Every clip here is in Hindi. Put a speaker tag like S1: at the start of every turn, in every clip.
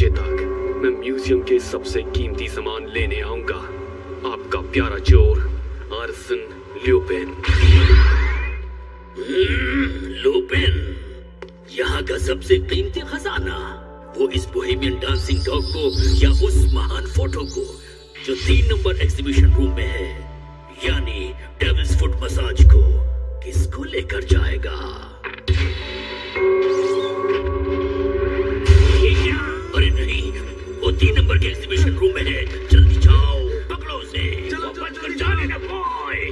S1: बजे तक मैं म्यूजियम के सबसे कीमती सामान लेने आऊंगा। आपका प्यारा चोर आर्सन ल्यूपिन।
S2: लुपिन, यहाँ का सबसे कीमती खजाना, वो इस बोहेमियन डांसिंग डॉग को या उस महान फोटो को जो 3 नंबर एग्जीबिशन रूम में है, यानी डेविल्स फुट मसाज को किसको लेकर जाएगा? अरे नहीं, वो 3 नंबर के एग्जीबिशन रूम में है। जल्दी जाओ, पकड़ो उसे। चलो बच कर जाने ना बॉय।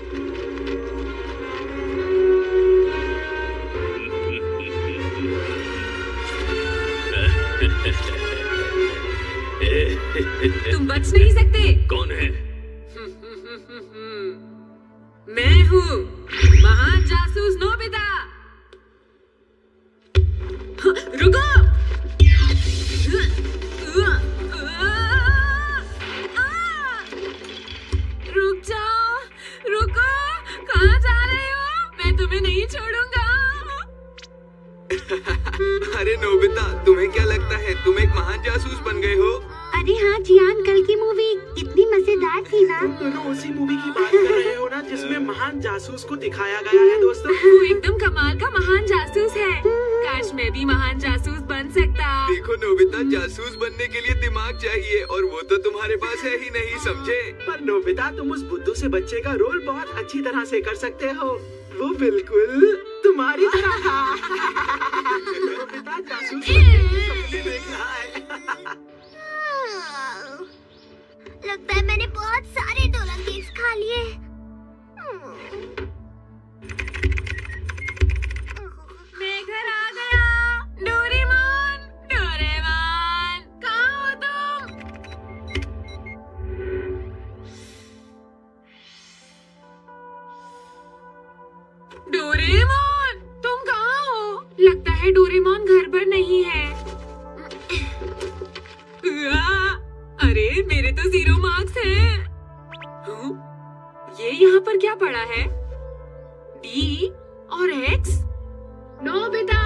S3: तुम बच नहीं सकते।
S2: कौन है?
S3: मैं हूँ महान जासूस नोबिता। रुको। रुक जाओ, रुको, कहाँ जा रहे हो? मैं तुम्हें नहीं छोड़ूंगा।
S4: अरे नोबिता, तुम्हें क्या लगता है तुम एक महान जासूस बन गए हो?
S5: अरे हाँ जियान, कल की मूवी इतनी मजेदार थी ना।
S6: तुम दोनों उसी मूवी की बात कर रहे हो ना जिसमें महान जासूस को दिखाया गया है दोस्तों।
S3: वो एकदम कमाल का महान जासूस है। काश मैं भी महान जासूस बन सकता।
S4: देखो नोबिता, जासूस बनने के लिए दिमाग चाहिए और वो तो तुम्हारे पास है ही नहीं, समझे?
S6: पर नोबिता, तुम उस बुद्धू से बच्चे का रोल बहुत अच्छी तरह से कर सकते हो। वो बिल्कुल तुम्हारी तरह था। नोबिता जासूस बनने के सपने देख रहा है।
S5: लगता है मैंने बहुत सारे डोला केक्स खा लिए।
S3: मैं घर आ गया। डोरेमोन, डोरेमोन, कहाँ हो तुम? डोरेमोन, तुम कहाँ हो? लगता है डोरेमोन घर पर नहीं है। अरे मेरे तो 0 मार्क्स हैं। ये यहाँ पर क्या पड़ा है? D और X? नोबिता,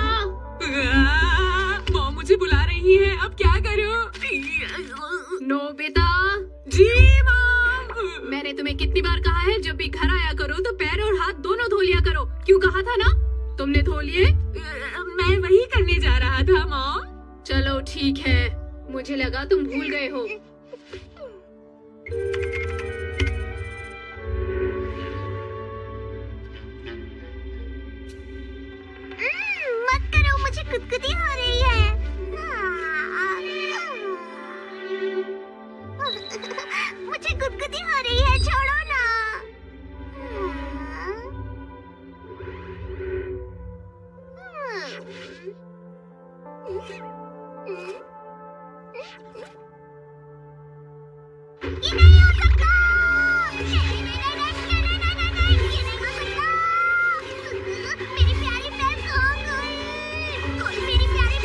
S3: मॉम मुझे बुला रही है, अब क्या करूं? नोबिता। जी मॉम। मैंने तुम्हें कितनी बार कहा है जब भी घर आया करो तो पैर और हाथ दोनों धो लिया करो। क्यों कहा था ना? तुमने धो लिए? मैं वही करने जा रहा था मॉम। चलो ठीक है, मुझे लगा तुम भूल गए हो।
S5: मत करो, मुझे गुदगुदी हो रही है। मुझे गुदगुदी हो रही है, छोड़ो ना। ये नहीं हो सकता। नहीं, नहीं, नहीं, नहीं, नहीं, नहीं, नहीं, नहीं, ये नहीं हो सकता। मेरी प्यारी फ्रेंड खो गई। कोई मेरी प्यारी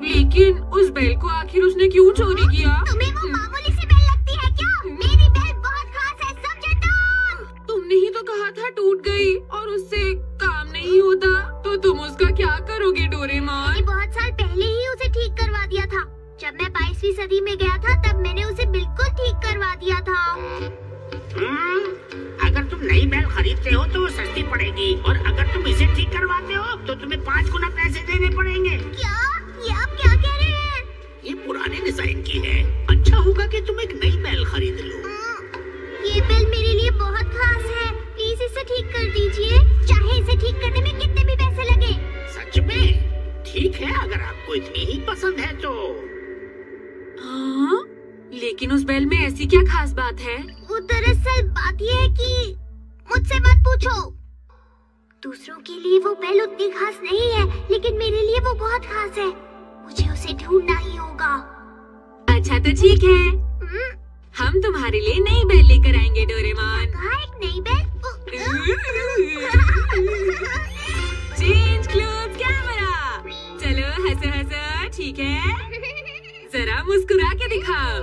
S3: लेकिन उस बेल को आखिर उसने क्यों चोरी किया?
S5: तुम्हें वो मामूली सी बेल लगती है क्या? मेरी बेल बहुत खास है, समझे तुम?
S3: तुमने ही तो कहा था टूट गई और उससे काम नहीं होता, तो तुम उसका क्या करोगे डोरेमोन?
S5: मैंने बहुत साल पहले ही उसे ठीक करवा दिया था। जब मैं 22वीं सदी में गया था तब मैंने उसे बिल्कुल ठीक करवा दिया था।
S7: अगर तुम नई बेल खरीदते हो तो वो सस्ती पड़ेगी, और अगर तुम इसे ठीक करवाते हो तो तुम्हें 5 गुना पैसे देने पड़ेंगे।
S5: क्या? ये आप क्या कह रहे हैं?
S2: ये पुराने डिजाइन की है, अच्छा होगा कि तुम एक नई बेल खरीद लो।
S5: ये बेल मेरे लिए बहुत खास है, प्लीज इसे ठीक कर दीजिए, चाहे इसे ठीक करने में कितने भी पैसे लगे।
S2: सच में? ठीक है, अगर आपको इतनी ही पसंद है तो।
S3: हाँ? लेकिन उस बेल में ऐसी क्या खास बात है?
S5: वो दरअसल बात ये है कि मुझसे मत पूछो। दूसरों के लिए वो बेल उतनी खास नहीं है, लेकिन मेरे लिए वो बहुत खास है। मुझे उसे ढूंढना ही होगा।
S3: अच्छा तो ठीक है, हम तुम्हारे लिए नई बेल लेकर आएंगे डोरेमोन।
S5: कहाँ एक नई बेल?
S3: Change cloth camera. चलो हंसो हंसो, ठीक है? जरा मुस्कुरा के दिखाओ।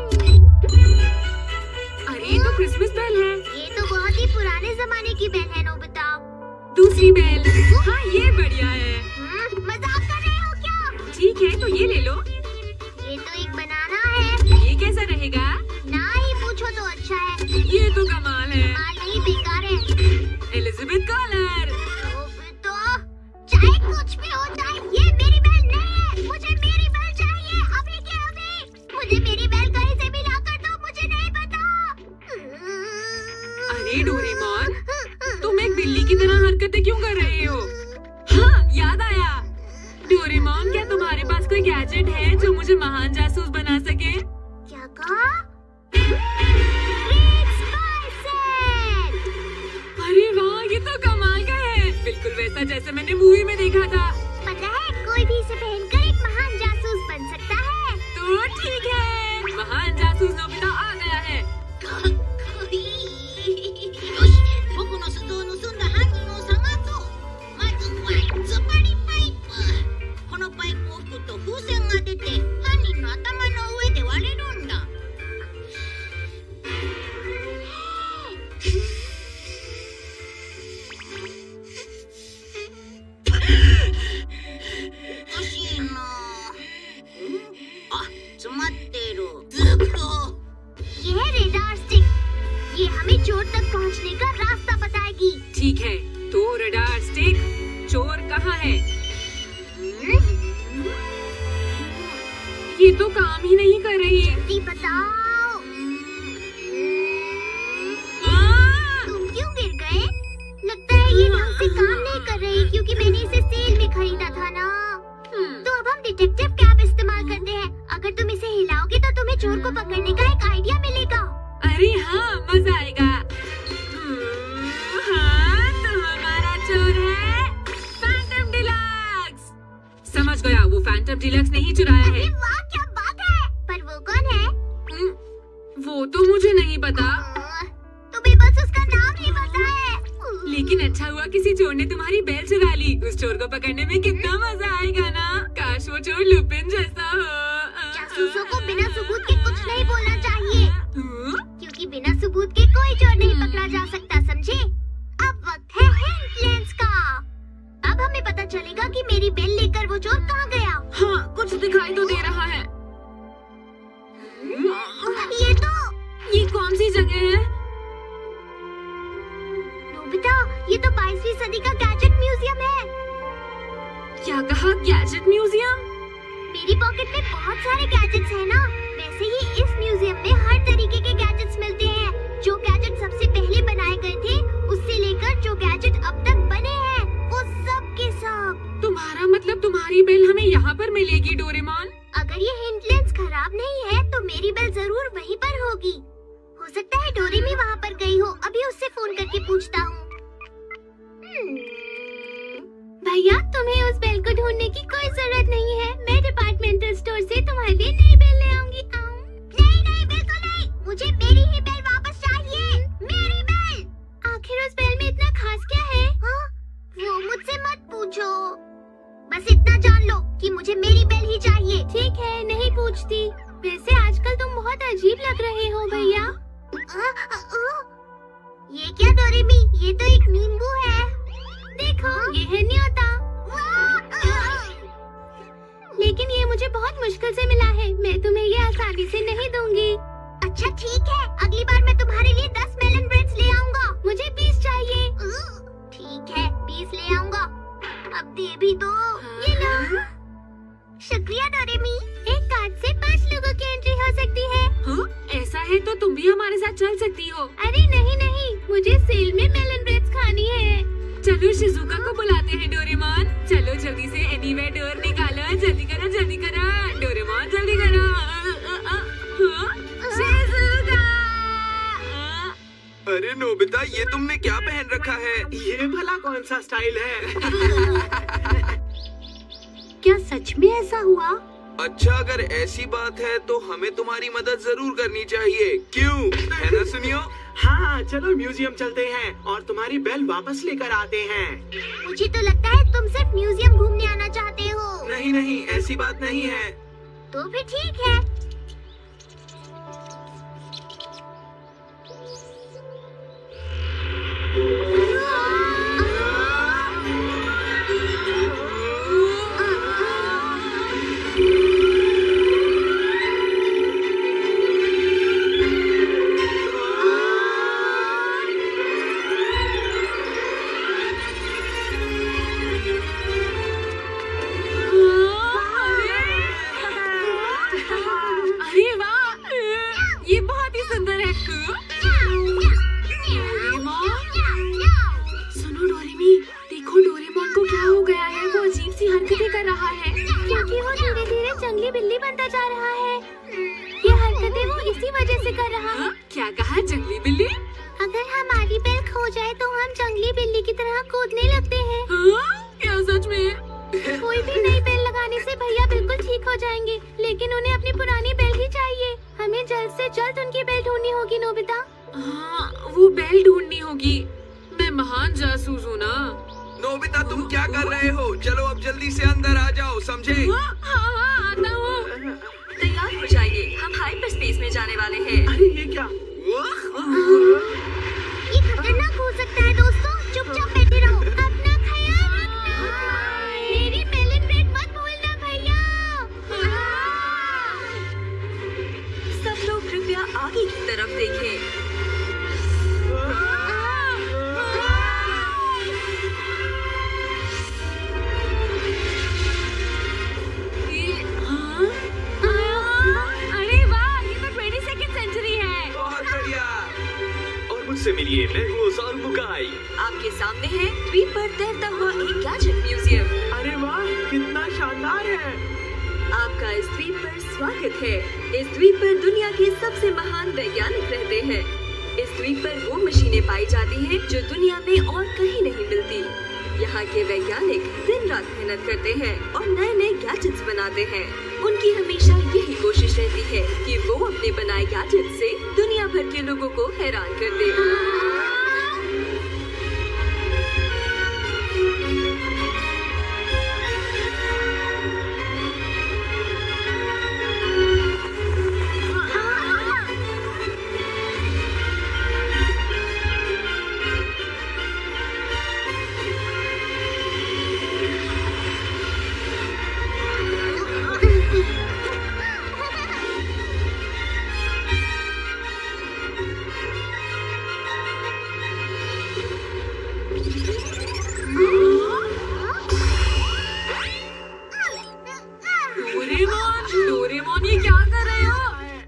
S3: अरे तो क्रिसमस बेल है।
S5: ये तो बहुत ही पुराने जमाने की बेल है नोबिता।
S3: दूसरी बेल, हाँ ये बढ़िया है।
S5: मजाक कर रहे हो क्या?
S3: ठीक है तो ये ले लो।
S5: ये तो एक बनाना है।
S3: ये कैसा रहेगा?
S5: ना ही पूछो तो अच्छा है।
S3: ये तो कमाल है।
S5: कमाल नहीं, बेकार है।
S3: Elizabeth collar.
S5: नोबिता, चाहे कुछ भी हो जाए, ये मेरी बेल नहीं है। मुझे मेरी बेल चाहिए, अभी के अभी। मुझे मेरी बेल कहीं से भी ला कर दो, मुझे नहीं पता।
S3: अरे डोरेमोन, तुम एक बिल्ली की तरह हरकतें क्यों कर रहे हो? हाँ याद आया। डोरेमोन, क्या तुम्हारे पास कोई गैजेट है जो मुझे महान जासूस बना सके?
S5: क्या कहा? Great spy set.
S3: अरे वाह, ये तो कमाल का है, बिल्कुल वैसा जैसे मैंने मूवी में देखा था।
S5: पता है, कोई भी इसे पहनकर एक महान जासूस बन सकता है।
S3: तो ठीक है, महान जासूस नोबिता आ गया है।
S5: よし、僕の出動を盗んだ犯人を探そう。まずは突っ張りパイプ。このパイプを吹くと風船が出て、犯人の頭の上で割れるんだ。おかしいな。あ、詰まってる。ずっと。ये है रेडार स्टिक। ये हमें चोर तक पहुंचने का रास्ता बताएगी।
S3: ठीक है, तो रडार स्टिक, चोर कहाँ है? ये तो काम ही नहीं कर रही।
S5: जल्दी बताओ। तुम क्यों गिर गए? लगता है ये ढंग से काम नहीं कर रही, क्योंकि मैंने इसे सेल में खरीदा था ना। तो अब हम डिटेक्टिव कैप इस्तेमाल करते हैं। अगर तुम इसे हिलाओगे तो तुम्हें चोर को पकड़ने का एक आइडिया मिलेगा।
S3: अरे हाँ, मजा आएगा। हाँ, तो हमारा चोर है फैंटम डिलक्स। समझ गया, वो फैंटम डिलक्स ने ही चुराया है।
S5: अरे वाह, क्या बात है। पर वो कौन है?
S3: वो तो मुझे नहीं पता।
S5: तुम्हें बस उसका नाम ही पता है।
S3: लेकिन अच्छा हुआ किसी चोर ने तुम्हारी बेल चुरा ली। उस चोर को पकड़ने में कितना मजा आएगा ना। काश वो चोर लुपिन जैसा हो।
S5: जासूसों को बिना सबूत के कुछ नहीं बोलना चाहिए, क्योंकि बिना सबूत के कोई चोर नहीं पकड़ा जा सकता, समझे? अब वक्त है हिंट लेंस का। अब हमें पता चलेगा कि मेरी बेल लेकर वो चोर कहाँ गया।
S3: हाँ, कुछ दिखाई तो दे रहा है। ये कौन सी जगह है?
S5: नोबिता, ये तो 22वीं सदी का गैजेट म्यूजियम है।
S3: क्या कहा, गैजेट म्यूजियम?
S5: मेरी पॉकेट में बहुत सारे गैजेट्स हैं ना। वैसे ही इस म्यूजियम में हर तरीके के गैजेट्स मिलते हैं। जो गैजेट सबसे पहले बनाए गए थे, उससे लेकर जो गैजेट अब तक बने हैं, वो सब के सब।
S3: तुम्हारा मतलब तुम्हारी बेल हमें यहाँ पर मिलेगी डोरेमोन?
S5: अगर ये हिंट लेंस खराब नहीं है तो मेरी बेल जरूर वहीं पर होगी। हो सकता है डोरेमी वहाँ पर गई हो। अभी उससे फोन करके पूछता हूँ। भैया, तुम्हें उस बेल को ढूंढने की कोई जरूरत नहीं है। मैं डिपार्टमेंटल स्टोर से तुम्हारे लिए नई बेल ले आऊंगी। नहीं, बिल्कुल नहीं। मुझे मेरी ही बेल वापस चाहिए। मेरी बेल। आखिर उस बेल में इतना खास क्या है? हाँ? वो मुझसे मत पूछो। बस इतना जान लो कि मुझे मेरी बेल ही चाहिए। मुश्किल से मिला है, मैं तुम्हें ये आसानी से नहीं दूंगी। अच्छा ठीक है, अगली बार मैं तुम्हारे लिए 10 मेलन ब्रेड्स ले आऊंगा। मुझे 20 चाहिए। ठीक है, 20 ले आऊंगा। अब दे भी दो। ये लो। शुक्रिया डोरेमी। एक कार्ड से 5 लोगों की एंट्री हो सकती है।
S3: हाँ? ऐसा है तो तुम भी हमारे साथ चल सकती हो।
S5: अरे नहीं नहीं, मुझे सेल में मेलन ब्रेड्स खानी है।
S3: चलो शिजुका को बुलाते हैं डोरेमोन। चलो जल्दी से एनीवेयर डोर निकालो। जल्दी करो डोरेमोन, जल्दी करो। शिजुका!
S4: अरे नोबिता, ये तुमने क्या पहन रखा है?
S6: ये भला कौन सा स्टाइल है?
S5: क्या सच में ऐसा हुआ?
S4: अच्छा, अगर ऐसी बात है तो हमें तुम्हारी मदद जरूर करनी चाहिए। क्यों, है ना सुनियो?
S6: हाँ, चलो म्यूजियम चलते हैं और तुम्हारी बेल वापस लेकर आते हैं।
S5: मुझे तो लगता है तुम सिर्फ म्यूजियम घूमने आना चाहते हो।
S4: नहीं नहीं, ऐसी बात नहीं है।
S5: तो फिर ठीक है।
S3: आपके सामने है द्वीप पर तैरता हुआ एक गैजेट म्यूजियम।
S6: अरे वाह, कितना शानदार है।
S3: आपका इस द्वीप पर स्वागत है। इस द्वीप पर दुनिया के सबसे महान वैज्ञानिक रहते हैं। इस द्वीप पर वो मशीनें पाई जाती हैं जो दुनिया में और कहीं नहीं मिलती। यहाँ के वैज्ञानिक दिन रात मेहनत करते हैं और नए नए गैजेट्स बनाते हैं। उनकी हमेशा यही कोशिश रहती है कि वो अपने बनाए गैजेट से दुनिया भर के लोगों को हैरान कर दे। डोरेमोन, ये क्या कर रहे हो?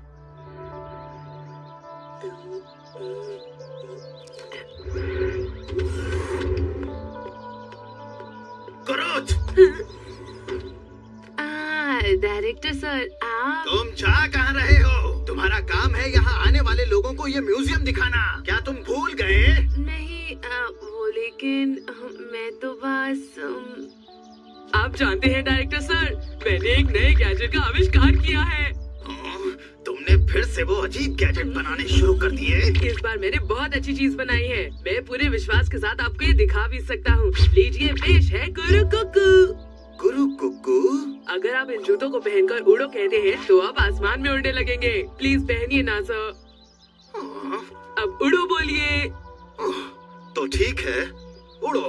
S3: डायरेक्टर सर, आप
S8: तुम जा कहाँ रहे हो? तुम्हारा काम है यहाँ आने वाले लोगों को ये म्यूजियम दिखाना। क्या तुम भूल गए?
S3: नहीं, वो लेकिन मैं तो बस आप जानते हैं डायरेक्टर सर, मैंने एक नए गैजेट का आविष्कार किया है।
S8: तुमने फिर से वो अजीब गैजेट बनाने शुरू कर दिए?
S3: इस बार मैंने बहुत अच्छी चीज बनाई है। मैं पूरे विश्वास के साथ आपको ये दिखा भी सकता हूँ। लीजिए, पेश है गुरु कुकू।
S8: गुरु कुकू?
S3: अगर आप इन जूतों को पहनकर उड़ो कहते हैं तो आप आसमान में उड़ने लगेंगे। प्लीज पहनिए ना सर। अब उड़ो बोलिए।
S8: तो ठीक है, उड़ो।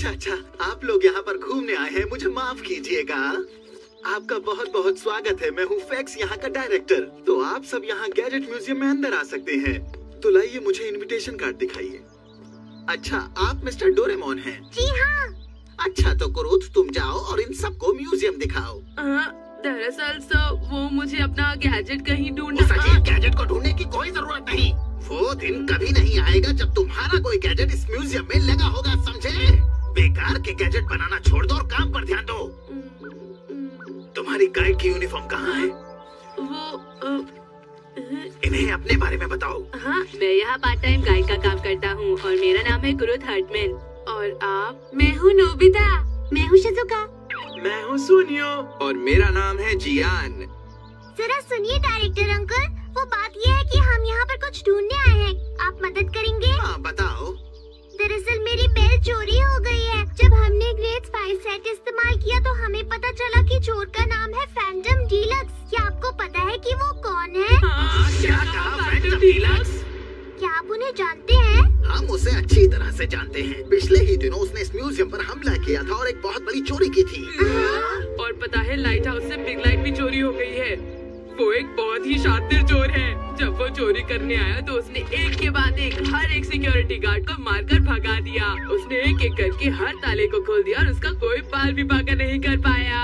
S8: अच्छा, आप लोग यहाँ पर घूमने आए हैं, मुझे माफ कीजिएगा। आपका बहुत बहुत स्वागत है। मैं हूँ फैक्स, यहाँ का डायरेक्टर। तो आप सब यहाँ गैजेट म्यूजियम में अंदर आ सकते हैं। तो लाइए मुझे इनविटेशन कार्ड दिखाइए। अच्छा, आप मिस्टर डोरेमोन हैं?
S5: जी हाँ।
S8: अच्छा, तो कुरुथ तुम जाओ और इन सबको म्यूजियम दिखाओ।
S3: दरअसल सर वो मुझे अपना गैजेट कहीं ढूंढना।
S8: उस अजीब गैजेट को ढूंढने की कोई जरूरत नहीं। वो दिन कभी नहीं आएगा जब तुम्हारा कोई गैजेट इस म्यूजियम में लगा होगा, समझे? बेकार के गैजेट बनाना छोड़ दो और काम पर ध्यान दो। तुम्हारी गाइड की यूनिफॉर्म कहाँ है?
S3: वो
S8: इन्हें अपने बारे में बताओ।
S3: हाँ, मैं यहाँ पार्ट टाइम गाइड का काम करता हूँ और मेरा नाम है कुरुथ हर्टमैन। और आप? मैं हूँ नोबिता।
S5: मैं हूँ शिजुका।
S6: मैं हूँ सुनियो।
S4: और मेरा नाम है जियान।
S5: जरा सुनिए डायरेक्टर अंकल, वो बात ये है कि हम यहाँ पर कुछ ढूंढने आए हैं। आप मदद करेंगे?
S8: हाँ, बताओ।
S5: दरअसल मेरी बेल चोरी हो गई है। जब हमने ग्रेड 5 सेट इस्तेमाल किया तो हमें पता चला कि चोर का नाम है फैंटम डीलक्स। क्या आपको पता है कि वो कौन है?
S8: क्या कहा फैंटम डीलक्स?
S5: क्या आप उन्हें जानते हैं?
S8: हम उसे अच्छी तरह से जानते हैं। पिछले ही दिनों उसने इस म्यूजियम पर हमला किया था और एक बहुत बड़ी चोरी की थी।
S3: और पता है लाइट हाउस से बिग लाइट भी चोरी हो गई है। वो एक बहुत ही शातिर चोर है। जब वो चोरी करने आया तो उसने एक के बाद एक हर एक सिक्योरिटी गार्ड को मारकर भगा दिया। उसने एक एक करके हर ताले को खोल दिया और उसका कोई बाल भी बाका नहीं कर पाया।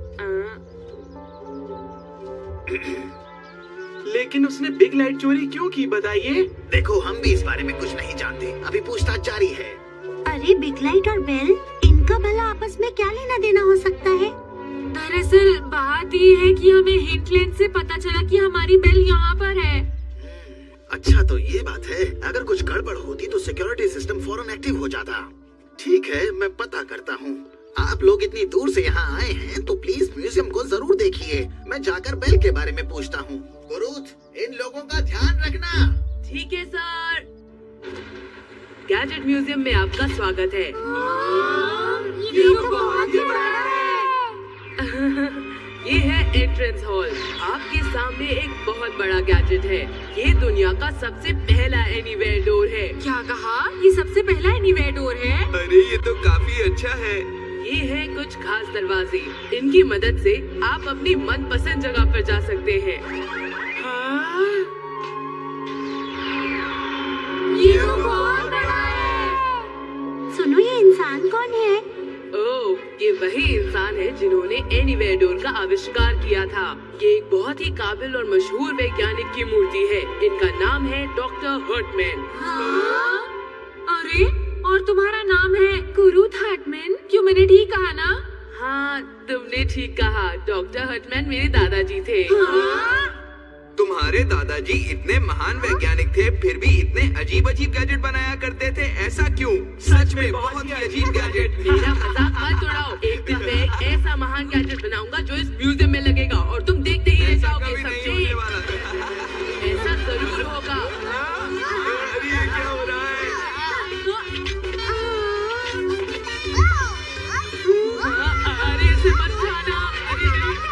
S6: लेकिन उसने बिग लाइट चोरी क्यों की, बताइए?
S8: देखो, हम भी इस बारे में कुछ नहीं जानते। अभी पूछताछ जारी है।
S5: अरे बिग लाइट और बेल, इनका भला आपस में क्या लेना देना हो सकता है?
S3: दरअसल बात ये है कि हमें हिंट लेंस से पता चला कि हमारी बेल यहाँ पर है।
S8: अच्छा, तो ये बात है। अगर कुछ गड़बड़ होती तो सिक्योरिटी सिस्टम फौरन एक्टिव हो जाता। ठीक है, मैं पता करता हूँ। आप लोग इतनी दूर से यहाँ आए हैं तो प्लीज म्यूजियम को जरूर देखिए। मैं जाकर बेल के बारे में पूछता हूँ। कुरुथ, इन लोगों का ध्यान रखना।
S3: ठीक है सर। गैजेट म्यूजियम में आपका स्वागत है।
S5: ये तो बहुत ही बड़ा है।
S3: ये है एंट्रेंस हॉल। आपके सामने एक बहुत बड़ा गैजेट है। ये दुनिया का सबसे पहला एनीवेयर डोर है। क्या कहा? ये सबसे पहला एनीवेयर डोर है?
S4: अरे ये तो काफी अच्छा है।
S3: ये है कुछ खास दरवाजे। इनकी मदद से आप अपनी मनपसंद जगह पर जा सकते हैं।
S6: हाँ?
S5: ये तो बहुत बड़ा है। सुनो, ये इंसान कौन है?
S3: ओह, ये वही इंसान है जिन्होंने एनीवेयर डोर का आविष्कार किया था। ये एक बहुत ही काबिल और मशहूर वैज्ञानिक की मूर्ति है। इनका नाम है डॉक्टर हर्टमैन। अरे, और तुम्हारा नाम है कुरुथ हर्टमैन? क्यों, मैंने ठीक कहा ना? हाँ, तुमने ठीक कहा। डॉक्टर हर्टमैन मेरे दादाजी थे।
S4: तुम्हारे दादाजी इतने महान वैज्ञानिक थे, फिर भी इतने अजीब अजीब गैजेट बनाया करते थे, ऐसा क्यों? सच में बहुत ही अजीब गैजेट।
S3: मेरा मजाक मत उड़ाओ। एक दिन मैं एक ऐसा महान गैजेट बनाऊंगा जो इस म्यूजियम में लगेगा और तुम देखते ही रह जाओगे, समझे? ऐसा जरूर होगा।
S4: अरे ये क्या हो रहा है?
S3: अरे इसे मत छाना। अरे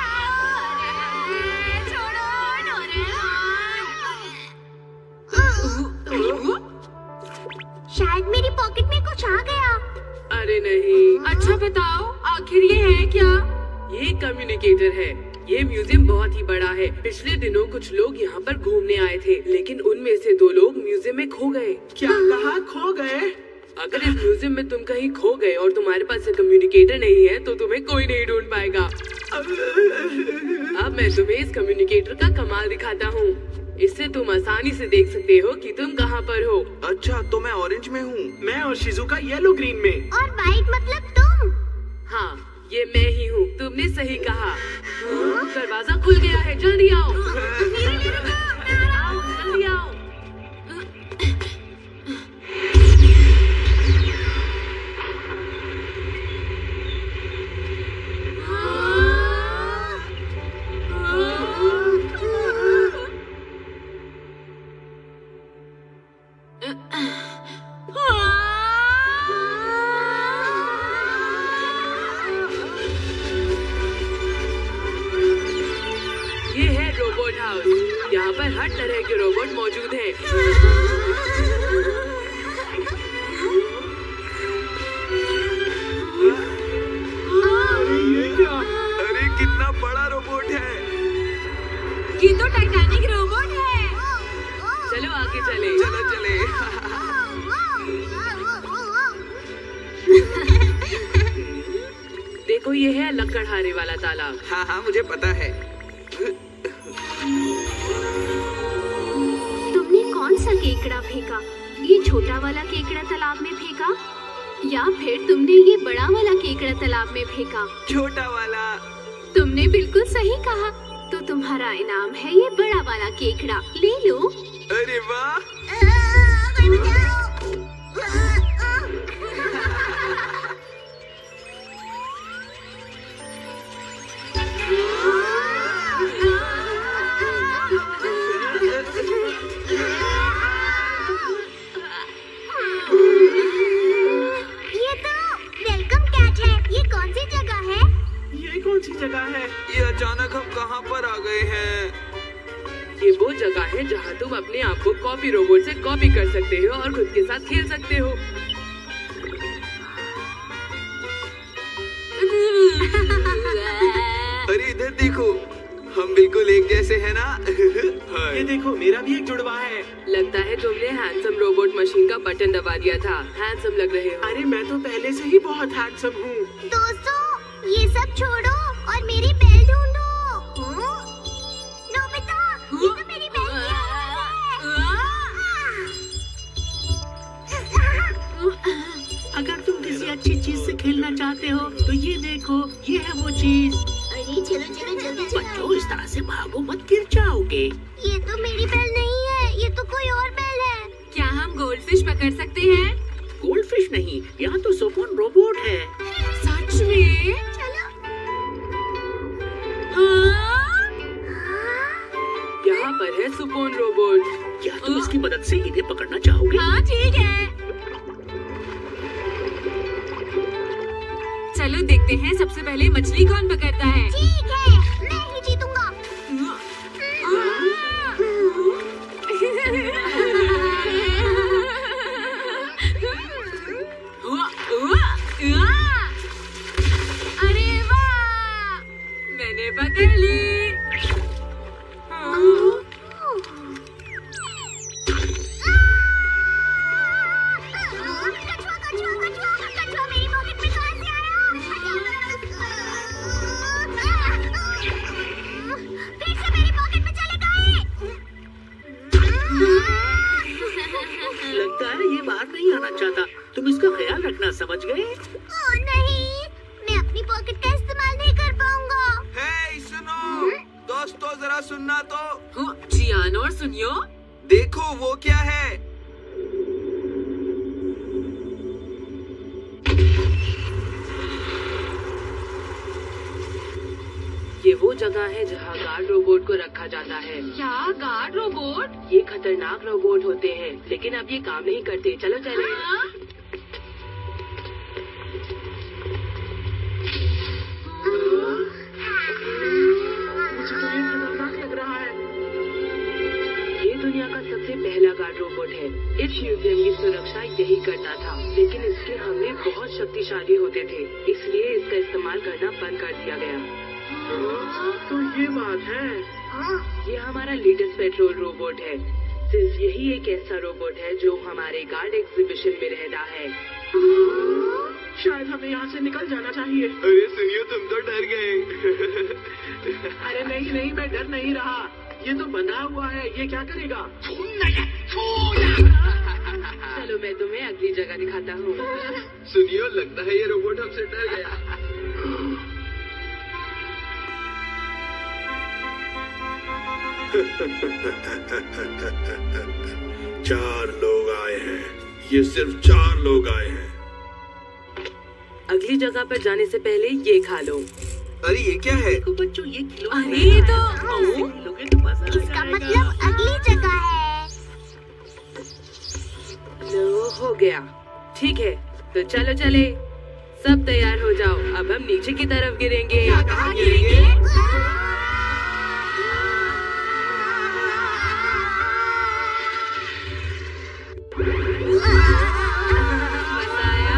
S5: शायद मेरी पॉकेट में कुछ आ गया।
S3: अरे नहीं। अच्छा बताओ, आखिर ये है क्या? ये कम्युनिकेटर है। ये म्यूजियम बहुत ही बड़ा है। पिछले दिनों कुछ लोग यहाँ पर घूमने आए थे, लेकिन उनमें से 2 लोग म्यूजियम में खो गए।
S6: क्या कहा, खो गए?
S3: अगर इस म्यूजियम में तुम कहीं खो गए और तुम्हारे पास कम्युनिकेटर नहीं है तो तुम्हें कोई नहीं ढूंढ पाएगा। अब मैं तुम्हें इस कम्युनिकेटर का कमाल दिखाता हूँ। इससे तुम आसानी से देख सकते हो कि तुम कहाँ पर हो।
S4: अच्छा, तो मैं ऑरेंज में हूँ।
S6: मैं और शिजुका येलो ग्रीन में।
S5: और वाइट मतलब तुम?
S3: हाँ, ये मैं ही हूँ। तुमने सही कहा। दरवाजा खुल गया है, जल्दी आओ। आओ, जल्दी आओ। ये है रोबोट हाउस। यहाँ पर हर तरह के रोबोट मौजूद हैं। ये तो टाइटैनिक रोबोट है। चलो आगे चले।
S4: चलो चले।
S3: देखो ये है लकड़हारे वाला तालाब।
S4: हाँ हाँ मुझे पता है।
S5: तुमने कौन सा केकड़ा फेंका? ये छोटा वाला केकड़ा तालाब में फेंका या फिर तुमने ये बड़ा वाला केकड़ा तालाब में फेंका?
S4: छोटा वाला।
S5: तुमने बिल्कुल सही कहा। तो तुम्हारा इनाम है ये बड़ा वाला केकड़ा, ले लो।
S4: अरे वाह। ये अचानक हम कहाँ पर आ गए हैं?
S3: ये वो जगह है जहाँ तुम अपने आप को कॉपी रोबोट से कॉपी कर सकते हो और खुद के साथ खेल सकते हो।
S4: अरे इधर देखो, हम बिल्कुल एक जैसे हैं ना?
S6: ये देखो मेरा भी एक जुड़वा है।
S3: लगता है तुमने हैंडसम रोबोट मशीन का बटन दबा दिया था। हैंडसम लग रहे हो।
S6: अरे मैं तो पहले से ही बहुत हैंडसम हूँ।
S5: दोस्तों ये सब छोड़ो और मेरी बेल ढूंढो। नोबिता, ये तो मेरी बेल की आवाज़ है।
S7: अगर तुम किसी अच्छी चीज से खेलना चाहते हो तो ये देखो, ये है वो चीज।
S5: अरे चलो चलो जल्दी
S7: बच्चों इस तरह से भागो मत, गिर जाओगे।
S5: ये तो मेरी बेल नहीं है, ये तो कोई और बेल है।
S3: क्या हम गोल्डफिश पकड़ सकते हैं?
S7: गोल्डफिश नहीं, यहाँ तो सोफोन रोबोट है।
S3: सच में?
S5: चलो।
S3: यहाँ पर है सुपोन रोबोट।
S7: क्या तुम इसकी मदद से इन्हें पकड़ना चाहोगे?
S3: हाँ ठीक है। चलो देखते हैं सबसे पहले मछली कौन पकड़ता है।
S5: ठीक है, मैं ही जीतूंगा।
S3: अरे वाह, मैंने पकड़ ली।
S5: कछुआ मेरी पॉकेट में कहाँ से आया? फिर से मेरी पॉकेट में चले गए।
S7: लगता है ये बाहर नहीं आना चाहता। तुम इसका ख्याल रखना, समझ गए?
S5: ओह नहीं, मैं अपनी पॉकेट का इस्तेमाल नहीं कर पाऊंगा।
S4: हे सुनो, दोस्तों जरा सुनना तो।
S3: जियान और सुनियो,
S4: देखो वो क्या है?
S3: ये वो जगह है जहाँ गार्ड रोबोट को रखा जाता है। क्या गार्ड रोबोट? ये खतरनाक रोबोट होते हैं, लेकिन अब ये काम नहीं करते। चलो चले।
S6: मुझे तो ये खतरनाक लग रहा है।
S3: ये दुनिया का सबसे पहला गार्ड रोबोट है। इस म्यूजियम की सुरक्षा यही करता था, लेकिन इसके हमले बहुत शक्तिशाली होते थे, इसलिए इसका इस्तेमाल करना बंद कर दिया गया।
S6: तो ये बात है।
S3: ये हमारा लेटेस्ट पेट्रोल रोबोट है। सिर्फ यही एक ऐसा रोबोट है जो हमारे गार्ड एग्जीबिशन में रहता है।
S6: शायद हमें यहाँ से निकल जाना चाहिए।
S4: अरे सुनियो, तुम तो डर गए।
S6: अरे नहीं नहीं, मैं डर नहीं रहा। ये तो बंधा हुआ है, ये क्या करेगा?
S3: चलो मैं तुम्हें अगली जगह दिखाता हूँ।
S4: सुनियो, लगता है ये रोबोट हमसे डर गया।
S9: चार लोग आए हैं। ये सिर्फ 4 लोग आए हैं।
S3: अगली जगह पर जाने से पहले ये खा लो।
S4: अरे ये क्या है?
S7: देखो बच्चों, ये किलो
S3: अरे ये तो
S7: लोगे तो मजा आ
S5: इसका
S7: जाएगा।
S5: मतलब अगली जगह है।
S3: लो हो गया। ठीक है, तो चलो चले। सब तैयार हो जाओ, अब हम नीचे की तरफ गिरेंगे।
S4: कहाँ गिरेंगे?
S3: मजा आया?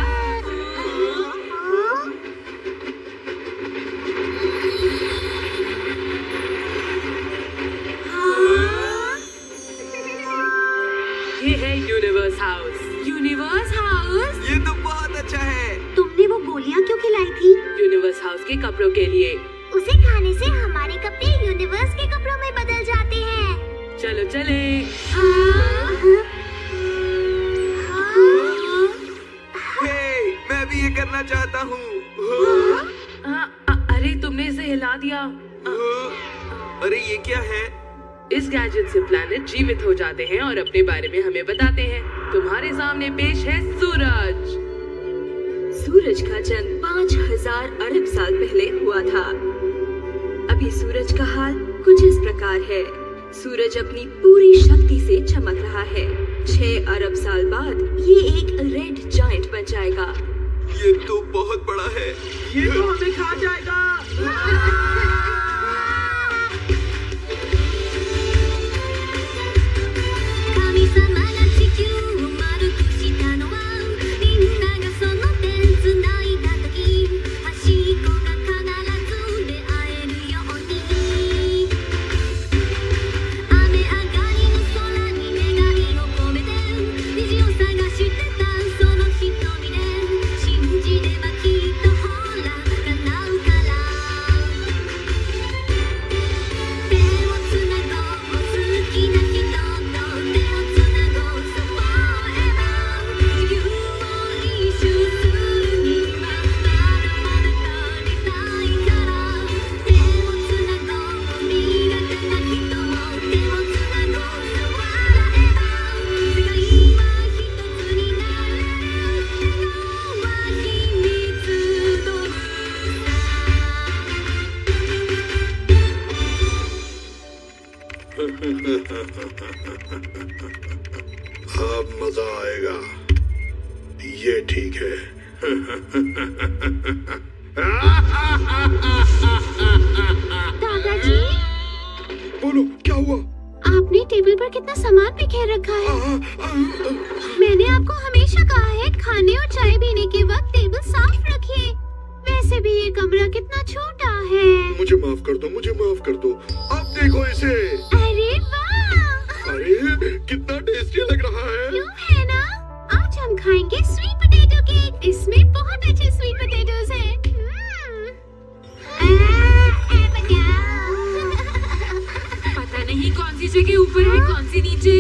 S3: हाउस। Universe house?
S4: ये तो बहुत अच्छा है।
S5: तुमने वो गोलियां क्यों खिलाई थी?
S3: यूनिवर्स हाउस के कपड़ों के लिए।
S5: उसे खाने से हमारे कपड़े यूनिवर्स के कपड़ों में बदल जाते हैं।
S3: चलो चले।
S4: हे, मैं भी ये करना चाहता हूँ।
S3: अरे तुमने इसे हिला दिया।
S4: अरे ये क्या है?
S3: इस गैजेट से प्लैनेट जीवित हो जाते हैं और अपने बारे में हमें बताते हैं। तुम्हारे सामने पेश है सूरज। सूरज का जन्म 5000 अरब साल पहले हुआ था। अभी सूरज का हाल कुछ इस प्रकार है। सूरज अपनी पूरी शक्ति से चमक रहा है। 6 अरब साल बाद ये एक रेड जायंट बन जाएगा।
S4: ये तो बहुत बड़ा है।
S6: ये तो हमें खा जाएगा।
S9: अब मजा आएगा। ये ठीक है।
S5: दादाजी,
S9: बोलो क्या हुआ?
S5: आपने टेबल पर कितना सामान बिखेर रखा है। मैंने आपको हमेशा कहा है खाने और चाय पीने के वक्त टेबल साफ रखिए। वैसे भी ये कमरा कितना छोटा है।
S9: मुझे माफ कर दो, मुझे माफ कर दो। अब देखो इसे।
S5: अरे वाह!
S9: अरे कितना टेस्टी लग रहा है।
S5: क्यों है ना? आज हम खाएंगे स्वीट पोटैटो केक। इसमें बहुत अच्छे स्वीट पोटैटोज हैं।
S3: पता नहीं कौन सी जगह ऊपर है, कौन सी नीचे।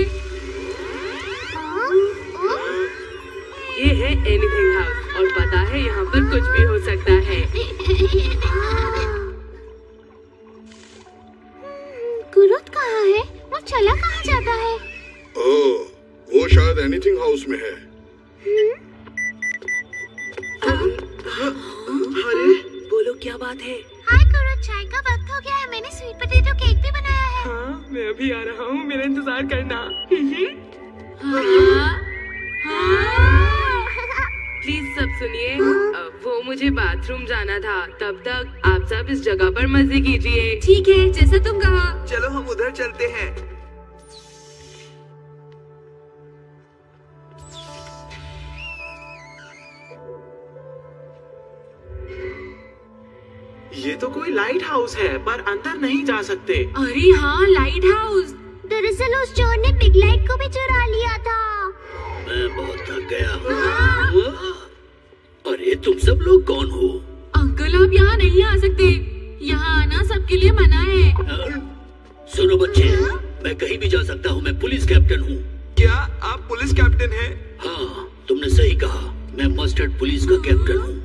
S3: ये है एनीथिंग हाउस और पता है यहाँ पर कुछ भी हो सकता है।
S5: गुरुत कहाँ है? वो चला कहाँ जाता है?
S9: ओह, वो शायद एनीथिंग हाउस में है।
S6: अरे
S3: बोलो क्या बात है?
S5: हाय गुरुत, चाय का वक्त हो गया है। मैंने स्वीट पोटैटो केक भी बनाया है।
S3: हाँ, मैं अभी आ रहा हूँ, मेरा इंतजार करना। प्लीज सब सुनिए, वो मुझे बाथरूम जाना था। तब तक आप सब इस जगह पर मजे कीजिए। ठीक है, जैसा तुम कहा।
S4: चलो हम उधर चलते हैं।
S6: ये तो कोई लाइट हाउस है, पर अंदर नहीं जा सकते।
S3: अरे हाँ, लाइट हाउस।
S5: दरअसल उस चोर ने बिग लाइट को भी चुरा लिया था।
S2: मैं बहुत थक गया हूँ। अरे तुम सब लोग कौन हो?
S3: अंकल आप यहाँ नहीं आ सकते। यहाँ आना सबके लिए मना है।
S2: सुनो बच्चे, मैं कहीं भी जा सकता हूँ। मैं पुलिस कैप्टन हूँ।
S4: क्या आप पुलिस कैप्टन हैं?
S2: हाँ, तुमने सही कहा। मैं मस्टर्ड पुलिस का कैप्टन हूँ।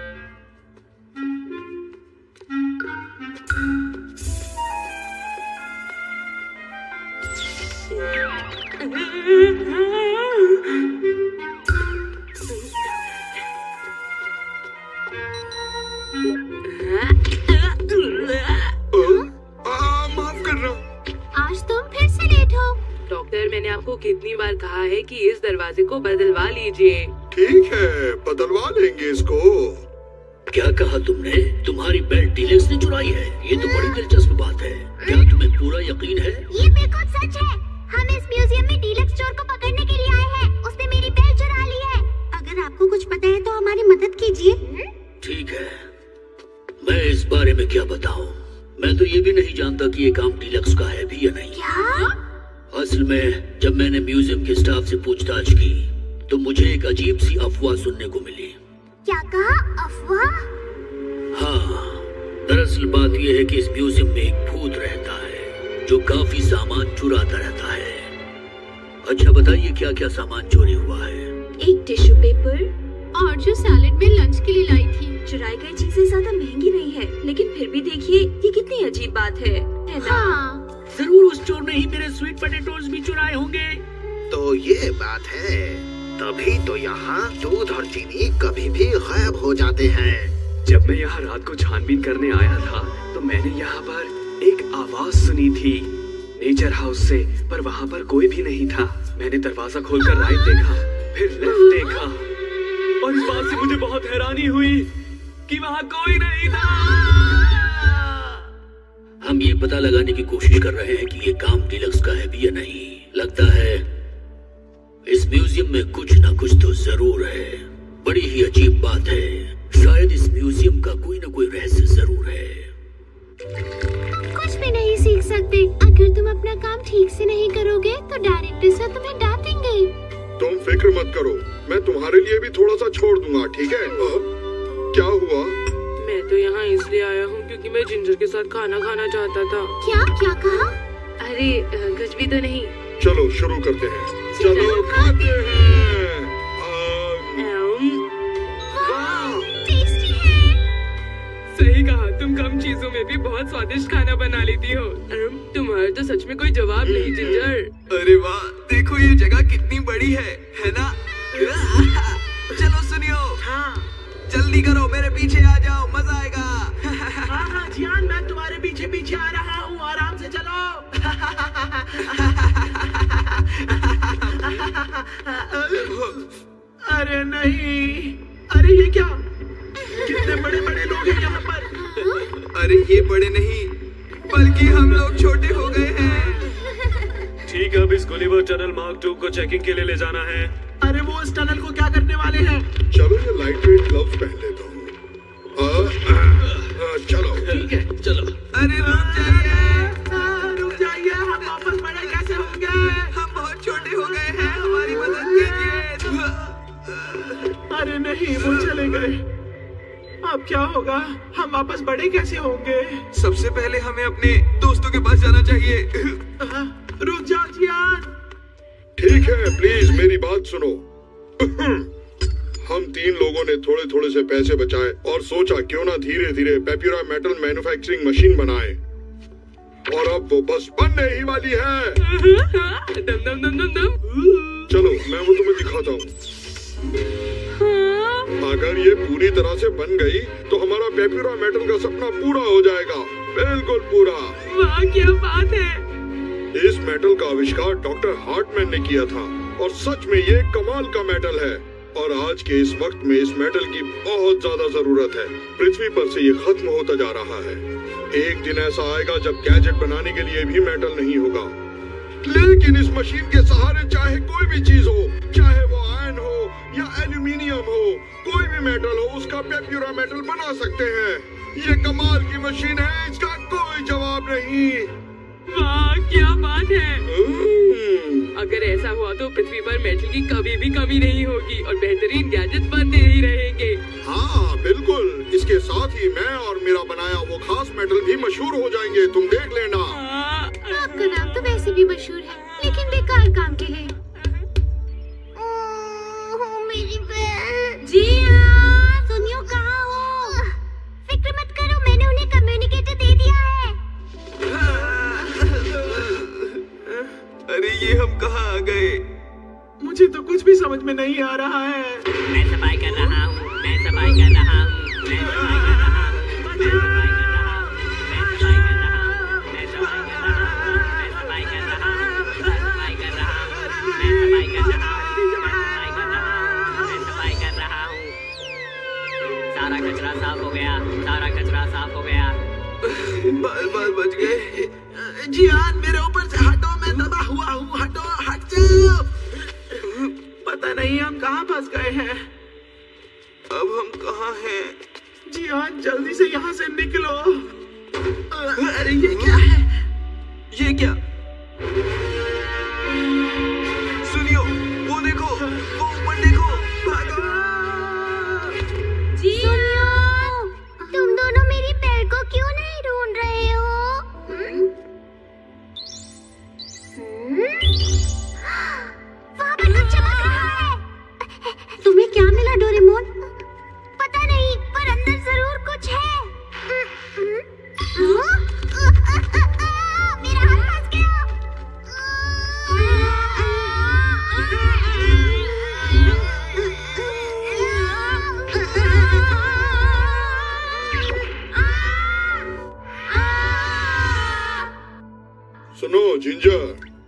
S4: माफ करना।
S5: आज तुम फिर से लेट हो।
S3: डॉक्टर, मैंने आपको कितनी बार कहा है कि इस दरवाजे को बदलवा लीजिए।
S9: ठीक है, बदलवा लेंगे इसको।
S2: क्या कहा तुमने? तुम्हारी बेल्ट डीलक्स ने चुराई है? ये तो बड़ी दिलचस्प बात है। क्या तुम्हें पूरा यकीन है?
S5: ये बिल्कुल सच है। हम इस म्यूजियम में डीलक्स चोर को पकड़ने के लिए आए हैं। उसने मेरी बेल्ट चुरा ली है। अगर आपको कुछ पता है तो हमारी मदद कीजिए।
S2: ठीक है, मैं इस बारे में क्या बताऊं? मैं तो ये भी नहीं जानता कि ये काम डीलक्स का है भी या नहीं।
S5: क्या?
S2: असल में जब मैंने म्यूजियम के स्टाफ से पूछताछ की तो मुझे एक अजीब सी अफवाह सुनने को मिली।
S5: क्या कहा? अफवाह?
S2: हाँ, दरअसल बात यह है कि इस म्यूजियम में एक भूत रहता है जो काफी सामान चुराता रहता है। अच्छा बताइए क्या क्या सामान चोरी हुआ है?
S3: एक टिश्यू पेपर और जो सैलेड में लंच के लिए लाई थी।
S10: चुराई गई चीजें ज्यादा महंगी नहीं है, लेकिन फिर भी देखिए ये कितनी अजीब बात है ना?
S3: हाँ।
S7: जरूर उस चोर ने ही मेरे स्वीट पोटैटोज भी चुराए होंगे।
S8: तो ये बात है, तभी तो यहाँ दूध और चीनी कभी भी गायब हो जाते हैं।
S1: जब मैं यहाँ रात को छानबीन करने आया था तो मैंने यहाँ पर एक आवाज सुनी थी नेचर हाउस से, पर वहाँ पर कोई भी नहीं था। मैंने दरवाजा खोलकर राइट देखा, फिर लेफ्ट देखा और इस बात से मुझे बहुत हैरानी हुई कि वहाँ कोई नहीं था।
S2: हम ये पता लगाने की कोशिश कर रहे हैं कि ये काम डीलक्स का है भी या नहीं। लगता है इस म्यूजियम में कुछ ना कुछ तो जरूर है। बड़ी ही अजीब बात है, शायद इस म्यूजियम का कोई ना कोई रहस्य जरूर है।
S5: कुछ भी नहीं सीख सकते। अगर तुम अपना काम ठीक से नहीं करोगे तो डायरेक्टर सर तुम्हें डांटेंगे।
S9: तुम फिक्र मत करो, मैं तुम्हारे लिए भी थोड़ा सा छोड़ दूंगा, ठीक है? क्या हुआ?
S11: मैं तो यहाँ इसलिए आया हूँ क्योंकि मैं जिंजर के साथ खाना खाना चाहता था।
S5: क्या कहा?
S11: अरे कुछ भी तो नहीं।
S9: चलो शुरू करते हैं। चलो खाते हैं।
S5: टेस्टी है।
S11: सही कहा, तुम कम चीजों में भी बहुत स्वादिष्ट खाना बना लेती हो। तुम्हारा तो सच में कोई जवाब नहीं जिंजर।
S4: अरे वाह, देखो ये जगह कितनी बड़ी है ना? चलो सुनियो।
S6: हाँ
S4: जल्दी करो, मेरे पीछे आ जाओ, मजा आएगा।
S6: हाँ जियान, मैं तुम्हारे पीछे पीछे आ रहा हूँ, आराम से चलो। अरे नहीं, अरे ये क्या? कितने बड़े बड़े लोग हैं यहाँ पर।
S4: अरे ये बड़े नहीं बल्कि हम लोग छोटे हो गए हैं।
S1: ठीक है, अब इस गुलिवर टनल मार्क 2 को चेकिंग के लिए ले जाना है।
S6: अरे वो इस टनल को क्या करने वाले हैं?
S9: चलो ये लाइट वेट ग्लव्स पहन लेता हूँ। चलो
S2: ठीक है, चलो।
S4: अरे रुक जाइए,
S6: रुक जाइए, हम वापस बड़े कैसे होंगे?
S4: हम बहुत छोटे हो गए हैं, हमारी मदद कीजिए।
S6: अरे नहीं, वो चले गए। अब क्या होगा? हम वापस बड़े कैसे होंगे?
S4: सबसे पहले हमें अपने दोस्तों के पास जाना चाहिए।
S6: रुक जाओ जियान।
S9: ठीक है, प्लीज मेरी बात सुनो। हम 3 लोगों ने थोड़े थोड़े से पैसे बचाए और सोचा क्यों ना धीरे धीरे पेप्यूरा मेटल मैन्युफैक्चरिंग मशीन बनाए, और अब वो बस बनने ही वाली है।
S11: दम दम दम दम दम।
S9: चलो मैं वो तुम्हें दिखाता हूँ। अगर ये पूरी तरह से बन गई तो हमारा पेप्यूरा मेटल का सपना पूरा हो जाएगा, बिल्कुल पूरा।
S11: वाह क्या बात है।
S9: इस मेटल का आविष्कार डॉक्टर हार्टमैन ने किया था और सच में ये कमाल का मेटल है, और आज के इस वक्त में इस मेटल की बहुत ज्यादा जरूरत है। पृथ्वी पर से ये खत्म होता जा रहा है। एक दिन ऐसा आएगा जब गैजेट बनाने के लिए भी मेटल नहीं होगा, लेकिन इस मशीन के सहारे चाहे कोई भी चीज हो, चाहे वो आयरन हो या एल्यूमिनियम हो, कोई भी मेटल हो, उसका पेप्यूरा मेटल बना सकते हैं। ये कमाल की मशीन है, इसका कोई जवाब नहीं।
S11: वाह क्या बात है। अगर ऐसा हुआ तो पृथ्वी पर मेटल की कभी भी कमी नहीं होगी और बेहतरीन गैजेट्स बनते ही रहेंगे।
S9: हाँ बिल्कुल, इसके साथ ही मैं और मेरा बनाया वो खास मेटल भी मशहूर हो जाएंगे, तुम देख लेना।
S5: आपका नाम तो वैसे भी मशहूर है, लेकिन बेकार काम के लिए। मेरी बहन। जियान, सुनियो कहाँ हो? फिक्र मत करो, मैंने उन्हें कम्युनिकेटर दे दिया है।
S4: अरे ये हम कहाँ आ गए?
S6: मुझे तो कुछ भी समझ में नहीं आ रहा है।
S7: मैं सफाई कर रहा हूँ, मैं सफाई कर रहा हूँ, मैं सफाई कर रहा हूँ, मैं सफाई कर रहा हूँ, मैं सफाई कर रहा हूँ, मैं सफाई कर रहा हूँ, मैं सफाई कर रहा हूँ, मैं सफाई कर रहा हूँ, मैं सफाई कर रहा हूँ, मैं सफाई कर रहा हूँ। सारा कचरा साफ हो गया, सारा कचरा साफ हो गया।
S4: बाल बच गए।
S6: जियान मेरे ऊपर से हटो, मैं दबा हुआ हूँ, हटो, हट जाओ। पता नहीं हम कहाँ फंस गए हैं।
S4: अब हम कहाँ हैं?
S6: जियान जल्दी से यहाँ से निकलो। अरे ये क्या है?
S4: ये क्या? सुनियो, वो देखो, वो ऊपर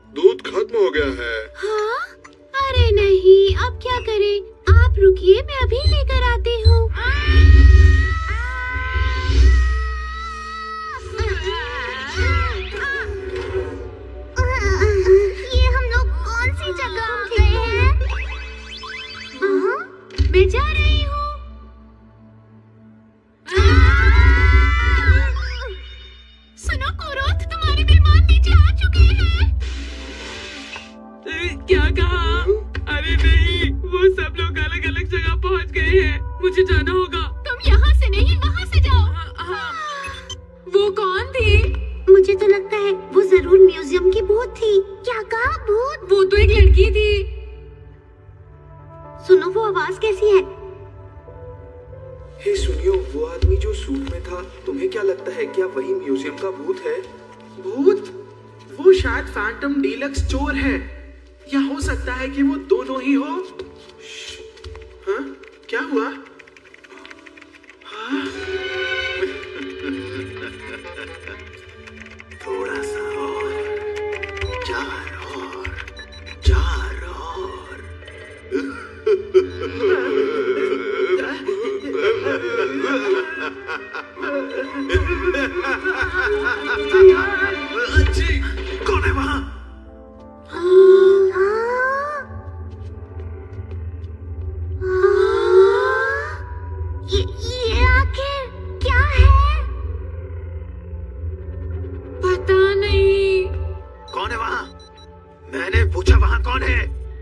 S9: दूध खत्म हो गया है।
S5: हाँ? अरे नहीं, अब क्या करें? आप रुकिए, मैं अभी लेकर आती हूँ। ये हम लोग कौन सी जगह आ गए हैं? मैं जा रही हूँ। सुनो कुरुत, तुम्हारे मेहमान नीचे आ चुके हैं।
S11: क्या कहा? अरे नहीं, वो सब लोग अलग अलग जगह पहुंच गए हैं। मुझे जाना होगा।
S5: तुम यहाँ से नहीं, वहाँ से जाओ।
S11: वो कौन थी?
S5: मुझे तो लगता है वो जरूर म्यूजियम की भूत थी। क्या कहा भूत?
S11: वो तो एक लड़की थी।
S10: सुनो, वो आवाज कैसी है?
S6: हे सुनियो, वो आदमी जो सूट में था, तुम्हें क्या लगता है क्या वही म्यूजियम का भूत है? भूत? वो शायद फैंटम डीलक्स चोर है, या हो सकता है कि वो दोनों ही हो। हाँ? क्या हुआ? हाँ?
S8: थोड़ा सा और, चार और, चार और। अच्छी, कौन है वहाँ?
S5: ये आखिर क्या है?
S11: पता नहीं।
S8: कौन है वहाँ? मैंने पूछा वहाँ कौन है?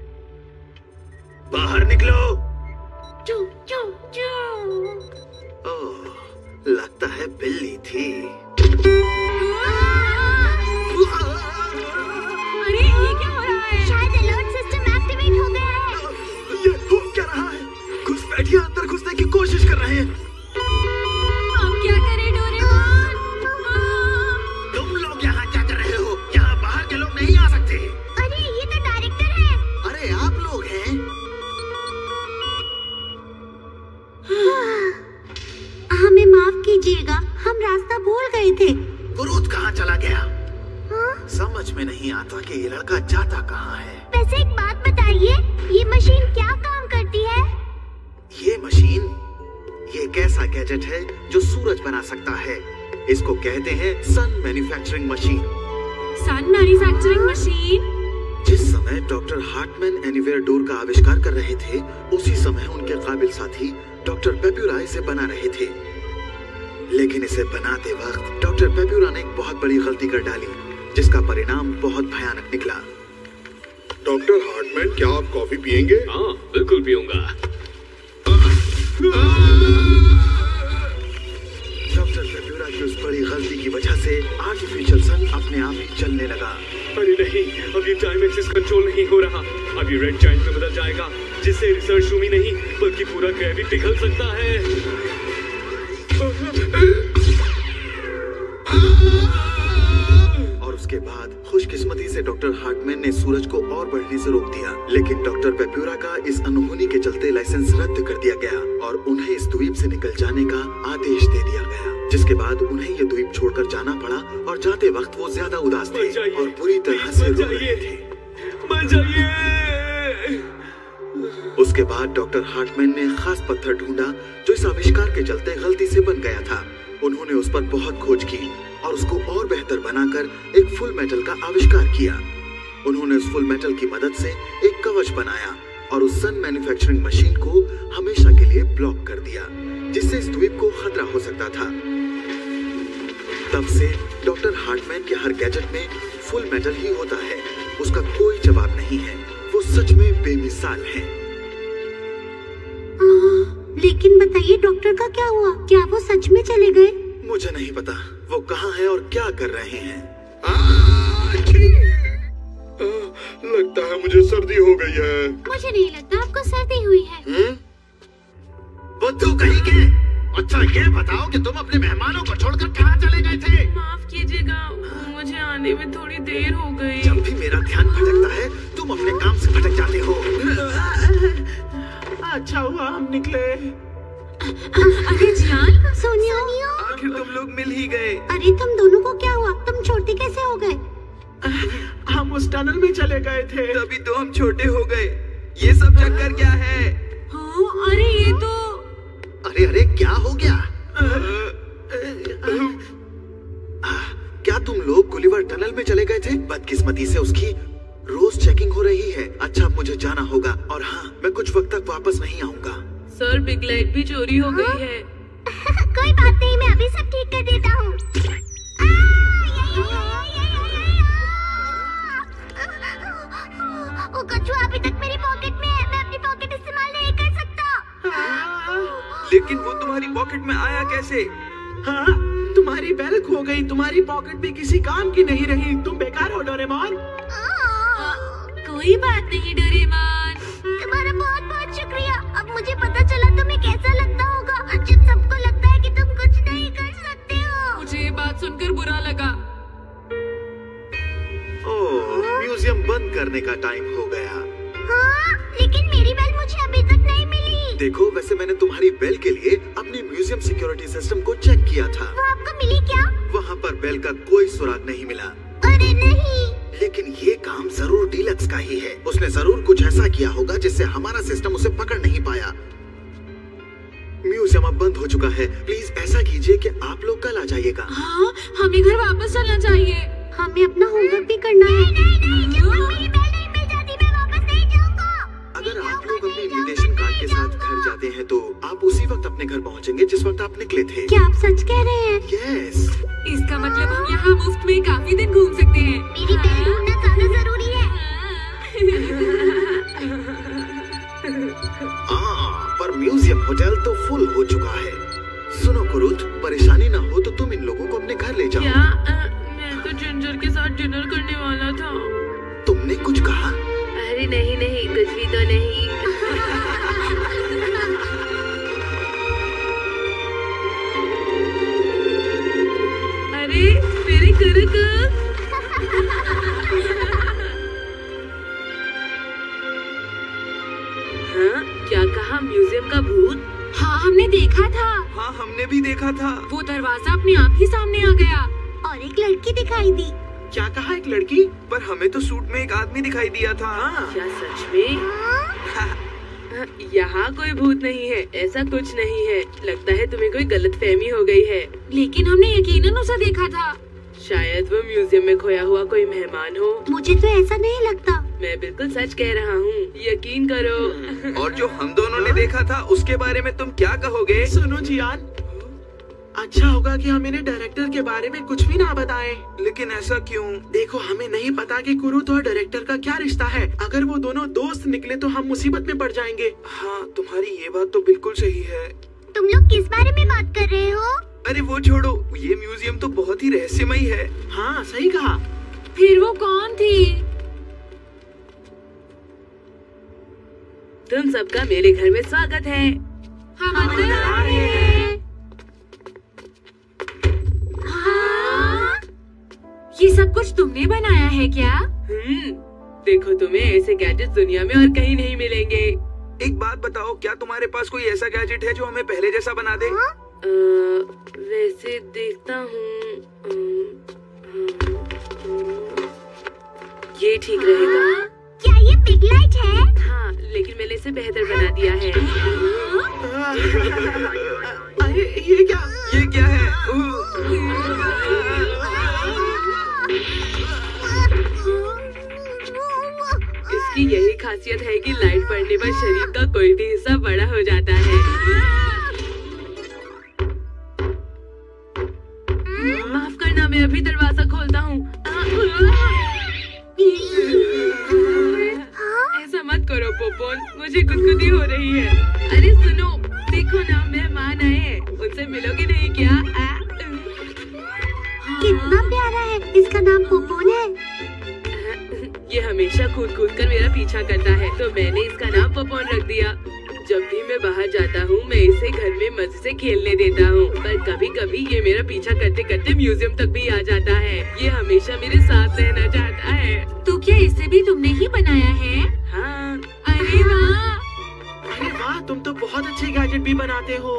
S8: बाहर निकलो।
S5: चू चू चू।
S8: ओह, लगता है बिल्ली थी।
S11: अरे ये क्या हो रहा है?
S5: शायद अलर्ट सिस्टम एक्टिवेट हो गया है।
S8: ये हो क्या रहा है? घुसपैठिया अंदर घुसने की कोशिश कर रहे हैं।
S11: अब क्या करें डोरेमोन?
S8: तुम लोग यहाँ क्या कर रहे हो? यहाँ बाहर के लोग नहीं आ सकते।
S5: अरे ये तो डायरेक्टर है।
S8: अरे आप लोग हैं?
S10: हमें माफ कीजिएगा, हम रास्ता भूल गए थे।
S8: कुरुत कहाँ चला गया?
S5: हाँ?
S8: समझ में नहीं आता कि ये लड़का जाता कहाँ है।
S5: वैसे एक बात बताइए, ये मशीन क्या काम करती है?
S8: ये मशीन, ये एक ऐसा गैजेट है जो सूरज बना सकता है। इसको कहते हैं sun manufacturing machine.
S11: Sun manufacturing machine?
S8: जिस समय डॉक्टर हार्टमैन एनीवेयर डोर का आविष्कार कर रहे थे, उसी समय उनके काबिल साथी डॉक्टर पेप्यूरा इसे बना रहे थे। लेकिन इसे बनाते वक्त डॉक्टर पेप्यूरा ने एक बहुत बड़ी गलती कर डाली, जिसका परिणाम बहुत भयानक निकला।
S9: डॉक्टर हार्टमैन, क्या आप कॉफी पियेंगे?
S2: हाँ, बिल्कुल पीऊंगा।
S8: डॉक्टर पेप्यूरा की उस बड़ी गलती की वजह से आर्टिफिशियल सन अपने आप ही चलने लगा।
S1: अरे नहीं, अब ये टाइम एक्सिस कंट्रोल नहीं हो रहा। अब ये रेड जायंट में बदल जाएगा, जिससे रिसर्च रूम ही नहीं बल्कि पूरा ग्रह भी पिघल सकता है।
S8: और उसके बाद खुशकिस्मती से डॉक्टर हार्टमैन ने सूरज को और बढ़ने से रोक दिया। लेकिन डॉक्टर पेप्यूरा का इस अनहोनी के चलते लाइसेंस रद्द कर दिया गया और उन्हें इस द्वीप से निकल जाने का आदेश दे दिया गया। जिसके बाद उन्हें ये द्वीप छोड़कर जाना पड़ा और जाते वक्त वो ज्यादा उदास थे और बुरी तरह से रो रहे थे।
S1: मर जाइए।
S8: उसके बाद डॉक्टर हार्टमैन ने खास पत्थर ढूंढा जो इस आविष्कार के चलते गलती से बन गया था। उन्होंने उस पर बहुत खोज की और उसको और बेहतर बनाकर एक फुल मेटल का आविष्कार किया। उन्होंने उस फुल मेटल की मदद से एक कवच बनाया और उस सन मैन्युफैक्चरिंग मशीन को हमेशा के लिए ब्लॉक कर दिया, जिससे इस द्वीप को खतरा हो सकता था। तब से डॉक्टर हार्टमैन के हर गैजेट में फुल मेटल ही होता है। उसका कोई जवाब नहीं है। वो सच में बेमिसाल है।
S10: लेकिन बताइए डॉक्टर का क्या हुआ? क्या वो सच में चले गए?
S8: मुझे नहीं पता वो कहाँ है और क्या कर रहे हैं।
S9: लगता है मुझे सर्दी हो गई है।
S5: मुझे नहीं लगता आपको सर्दी हुई है।
S8: बुद्धू कहीं के। अच्छा ये बताओ कि तुम अपने मेहमानों को छोड़कर कहाँ चले गए थे?
S11: माफ कीजिएगा, मुझे आने में थोड़ी देर हो गई।
S8: जब भी मेरा ध्यान भटकता है तुम अपने काम से भटक जाते हो।
S6: अच्छा हुआ हम निकले।
S11: अरे जियान,
S10: सोनियो,
S6: आखिर तुम लोग मिल ही गए।
S10: अरे तुम दोनों को क्या हुआ? तुम छोटे कैसे हो गए?
S6: हम उस टनल में चले गए थे।
S4: तभी तो हम छोटे हो गए। ये सब चक्कर क्या है?
S3: हाँ, अरे ये तो
S8: अरे क्या हो गया? क्या तुम लोग गुलिवर टनल में चले गए थे? बदकिस्मती से उसकी रोज चेकिंग हो रही है। अच्छा, अब मुझे जाना होगा और हाँ, मैं कुछ वक्त तक वापस नहीं आऊंगा।
S11: सर, बिग लाइट भी चोरी हो गई है।
S5: कोई बात नहीं, मैं अभी सब ठीक कर देता हूँ। वो कछुआ अभी तक मेरी पॉकेट में है। मैं अपनी पॉकेट इस्तेमाल नहीं कर सकता।
S4: लेकिन वो तुम्हारी पॉकेट में आया कैसे?
S6: हाँ, तुम्हारी बेल खो गई। तुम्हारी पॉकेट भी किसी काम की नहीं रही। तुम बेकार हो डोरेमोन।
S3: कोई बात नहीं डोरेमोन।
S5: तुम्हारा बहुत बहुत शुक्रिया। अब मुझे पता चला तुम्हें कैसा लगता होगा जब सबको लगता है कि तुम कुछ नहीं कर सकते हो।
S3: मुझे ये बात सुनकर बुरा लगा।
S8: ओह, म्यूजियम बंद करने का टाइम हो गया।
S5: हाँ, लेकिन मेरी बेल मुझे अभी तक नहीं मिली।
S8: देखो, वैसे मैंने तुम्हारी बेल के लिए अपनी म्यूजियम सिक्योरिटी सिस्टम को चेक किया था।
S5: वो आपको मिली क्या?
S8: वहाँ पर बेल का कोई सुराग नहीं मिला।
S5: अरे नहीं।
S8: लेकिन ये काम जरूर डीलक्स का ही है। उसने जरूर कुछ ऐसा किया होगा जिससे हमारा सिस्टम उसे पकड़ नहीं पाया। म्यूजियम अब बंद हो चुका है। प्लीज ऐसा कीजिए कि आप लोग कल आ जाइएगा।
S3: हाँ, हमें घर वापस चलना चाहिए।
S5: हमें अपना होमवर्क भी करना है। नहीं, जब तक मेरी बेल नहीं मिल जाती मैं वापस नहीं जाऊंगा।
S8: अगर आप लोग अपने इन्विटेशन कार्ड के साथ घर जाते हैं तो आप उसी वक्त अपने घर पहुंचेंगे जिस वक्त आप निकले थे।
S5: क्या आप सच कह रहे हैं?
S8: यस।
S3: इसका मतलब हम यहाँ मुफ्त में काफी दिन घूम सकते हैं।
S5: मेरी बेल ढूंढना ज्यादा जरूरी है।
S8: पर म्यूजियम होटल तो फुल हो चुका है। सुनो कुरुत, परेशानी ना हो तो तुम इन लोगों को अपने घर ले जाओ।
S11: क्या? मैं तो जिंजर के साथ डिनर करने वाला था।
S8: तुमने कुछ कहा?
S11: अरे नहीं, कुछ भी तो नहीं। अरे मेरे कुरुत। हाँ, क्या कहा? म्यूजियम का भूत?
S3: हाँ, हमने देखा था।
S4: हाँ, हमने भी देखा था।
S3: वो दरवाजा अपने आप ही सामने आ गया
S5: और एक लड़की दिखाई दी।
S6: क्या कहा? एक लड़की?
S4: पर हमें तो सूट में एक आदमी दिखाई दिया था।
S11: क्या सच में? यहाँ कोई भूत नहीं है, ऐसा कुछ नहीं है। लगता है तुम्हें कोई गलतफहमी हो गई है।
S3: लेकिन हमने यकीनन उसे देखा था।
S11: शायद वो म्यूजियम में खोया हुआ कोई मेहमान हो।
S5: मुझे तो ऐसा नहीं लगता।
S11: मैं बिल्कुल सच कह रहा हूँ, यकीन करो।
S4: और जो हम दोनों ने देखा था उसके बारे में तुम क्या कहोगे?
S6: सुनो जियान, अच्छा होगा कि हम इन्हें डायरेक्टर के बारे में कुछ भी ना बताएं।
S4: लेकिन ऐसा क्यों?
S6: देखो, हमें नहीं पता कि कुरुत और डायरेक्टर का क्या रिश्ता है। अगर वो दोनों दोस्त निकले तो हम मुसीबत में पड़ जाएंगे।
S4: हाँ, तुम्हारी ये बात तो बिल्कुल सही है।
S5: तुम लोग किस बारे में बात कर रहे हो?
S4: अरे वो छोड़ो, ये म्यूजियम तो बहुत ही रहस्यमयी है।
S6: हाँ, सही कहा।
S3: फिर वो कौन थी?
S11: तुम सबका मेरे घर में स्वागत है।
S3: हम अंदर आ रहे हैं। हाँ? ये सब कुछ तुमने बनाया है क्या?
S11: देखो, तुम्हें ऐसे गैजेट्स दुनिया में और कहीं नहीं मिलेंगे।
S4: एक बात बताओ, क्या तुम्हारे पास कोई ऐसा गैजेट है जो हमें पहले जैसा बना दे?
S11: वैसे देखता हूँ। ये ठीक रहेगा।
S5: क्या ये बिग लाइट है?
S11: हाँ, लेकिन मैंने इसे बेहतर बना दिया है।
S6: अरे ये क्या?
S4: ये क्या है?
S11: इसकी यही खासियत है कि लाइट पड़ने पर शरीर का कोई भी हिस्सा बड़ा हो जाता है। माफ करना, मैं अभी दरवाजा खोलता हूँ। ऐसा मत करो पोपोन, मुझे गुदगुदी हो रही है। अरे सुनो, देखो ना, मेहमान आए हैं, उनसे मिलोगे नहीं क्या?
S5: कितना प्यारा है। इसका नाम पोपोन है।
S11: ये हमेशा कूद कूद कर मेरा पीछा करता है, तो मैंने इसका नाम पोपोन रख दिया। जब भी मैं बाहर जाता हूँ मैं इसे घर में मजे से खेलने देता हूँ, पर कभी कभी ये मेरा पीछा करते करते म्यूजियम तक भी आ जाता है। ये हमेशा मेरे साथ रहना चाहता है।
S3: तो क्या इसे भी तुमने ही बनाया है?
S11: हाँ।
S3: अरे वाह!
S6: अरे वाह, तुम तो बहुत अच्छे गैजेट भी बनाते हो।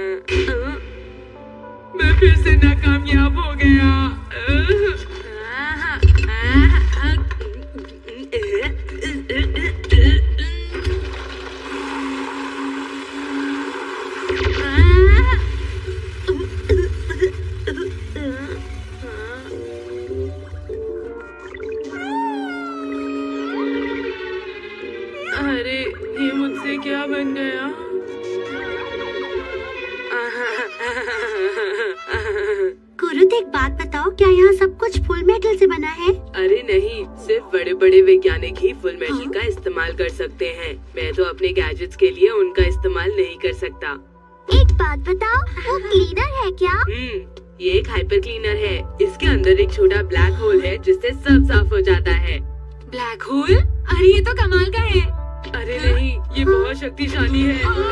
S11: मैं फिर से नाकामयाब हो गया। अरे ये मुझसे क्या बन गया?
S5: गुरुत, एक बात बताओ, क्या यहाँ सब कुछ फुल मेटल से बना है?
S11: अरे नहीं, सिर्फ बड़े बड़े वैज्ञानिक ही फुल मेटल का इस्तेमाल कर सकते हैं। मैं तो अपने गैजेट्स के लिए उनका इस्तेमाल नहीं कर सकता।
S5: एक बात बताओ, वो क्लीनर है क्या?
S11: ये एक हाइपर क्लीनर है। इसके अंदर एक छोटा ब्लैक होल है जिससे सब साफ हो जाता है।
S3: Black hole? अरे ये तो कमाल का है।
S11: अरे नहीं, ये बहुत शक्तिशाली है।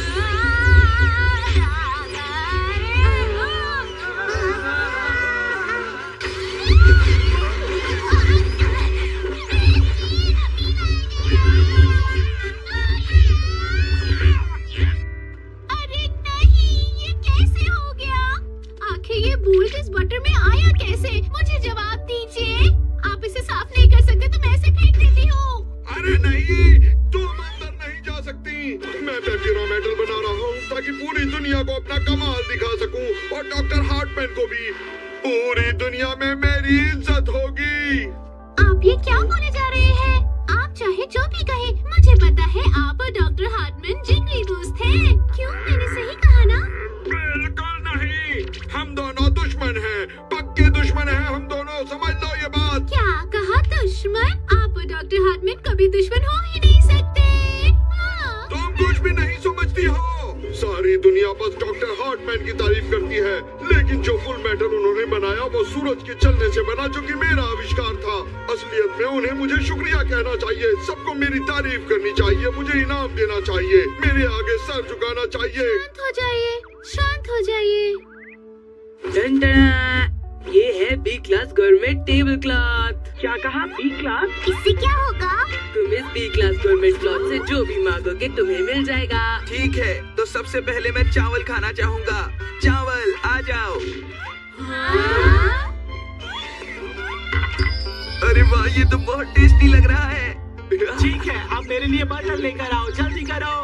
S3: ये बोल्ट इस बटर में आया कैसे? मुझे जवाब दीजिए। आप इसे साफ नहीं कर सकते तो मैं इसे फेंक देती हूँ।
S9: अरे नहीं, तुम अंदर नहीं जा सकती। मैं पेप्यूरा मेटल बना रहा हूँ ताकि पूरी दुनिया को अपना कमाल दिखा सकूं और डॉक्टर हार्टमैन को भी। पूरी दुनिया में मेरी इज्जत होगी।
S3: आप ये क्या बोले जा रहे हैं? आप चाहे जो भी कहे, मुझे पता है आप और डॉक्टर हार्टमैन जिगरी दोस्त हैं। क्यों, मैंने सही कहा ना?
S9: बिल्कुल नहीं, हम दोनों दुश्मन हैं, पक्के दुश्मन हैं हम दोनों, समझ लो ये बात।
S3: क्या कहा दुश्मन? आप और डॉक्टर हार्टमैन कभी दुश्मन हो ही नहीं सकते।
S9: तुम कुछ भी नहीं समझती हो। सारी दुनिया बस डॉक्टर हार्टमैन की तारीफ करती है, लेकिन जो फुल मेटल उन्होंने बनाया वो सूरज के चलने से बना, जो कि मेरा आविष्कार था। असलियत में उन्हें मुझे शुक्रिया कहना चाहिए, सबको मेरी तारीफ करनी चाहिए, मुझे इनाम देना चाहिए, मेरे आगे सर झुकाना चाहिए।
S3: शांत हो जाइए, शांत हो जाइए।
S11: ये है B class government tablecloth.
S6: क्या कहा? B class?
S5: इससे क्या होगा?
S11: तुम इस बी क्लास गवर्नमेंट क्लॉथ से जो भी मांगोगे तुम्हें मिल जाएगा।
S4: ठीक है, तो सबसे पहले मैं चावल खाना चाहूँगा। चावल आ जाओ। अरे वाह, ये तो बहुत टेस्टी लग रहा है।
S6: ठीक है, आप मेरे लिए बटर लेकर आओ, जल्दी करो।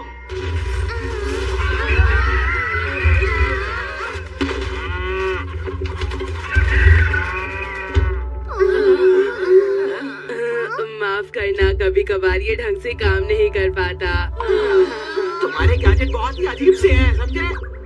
S11: माफ करना, कभी कभार ये ढंग से काम नहीं कर पाता।
S6: तुम्हारे गैजेट बहुत ही अजीब से हैं, समझे?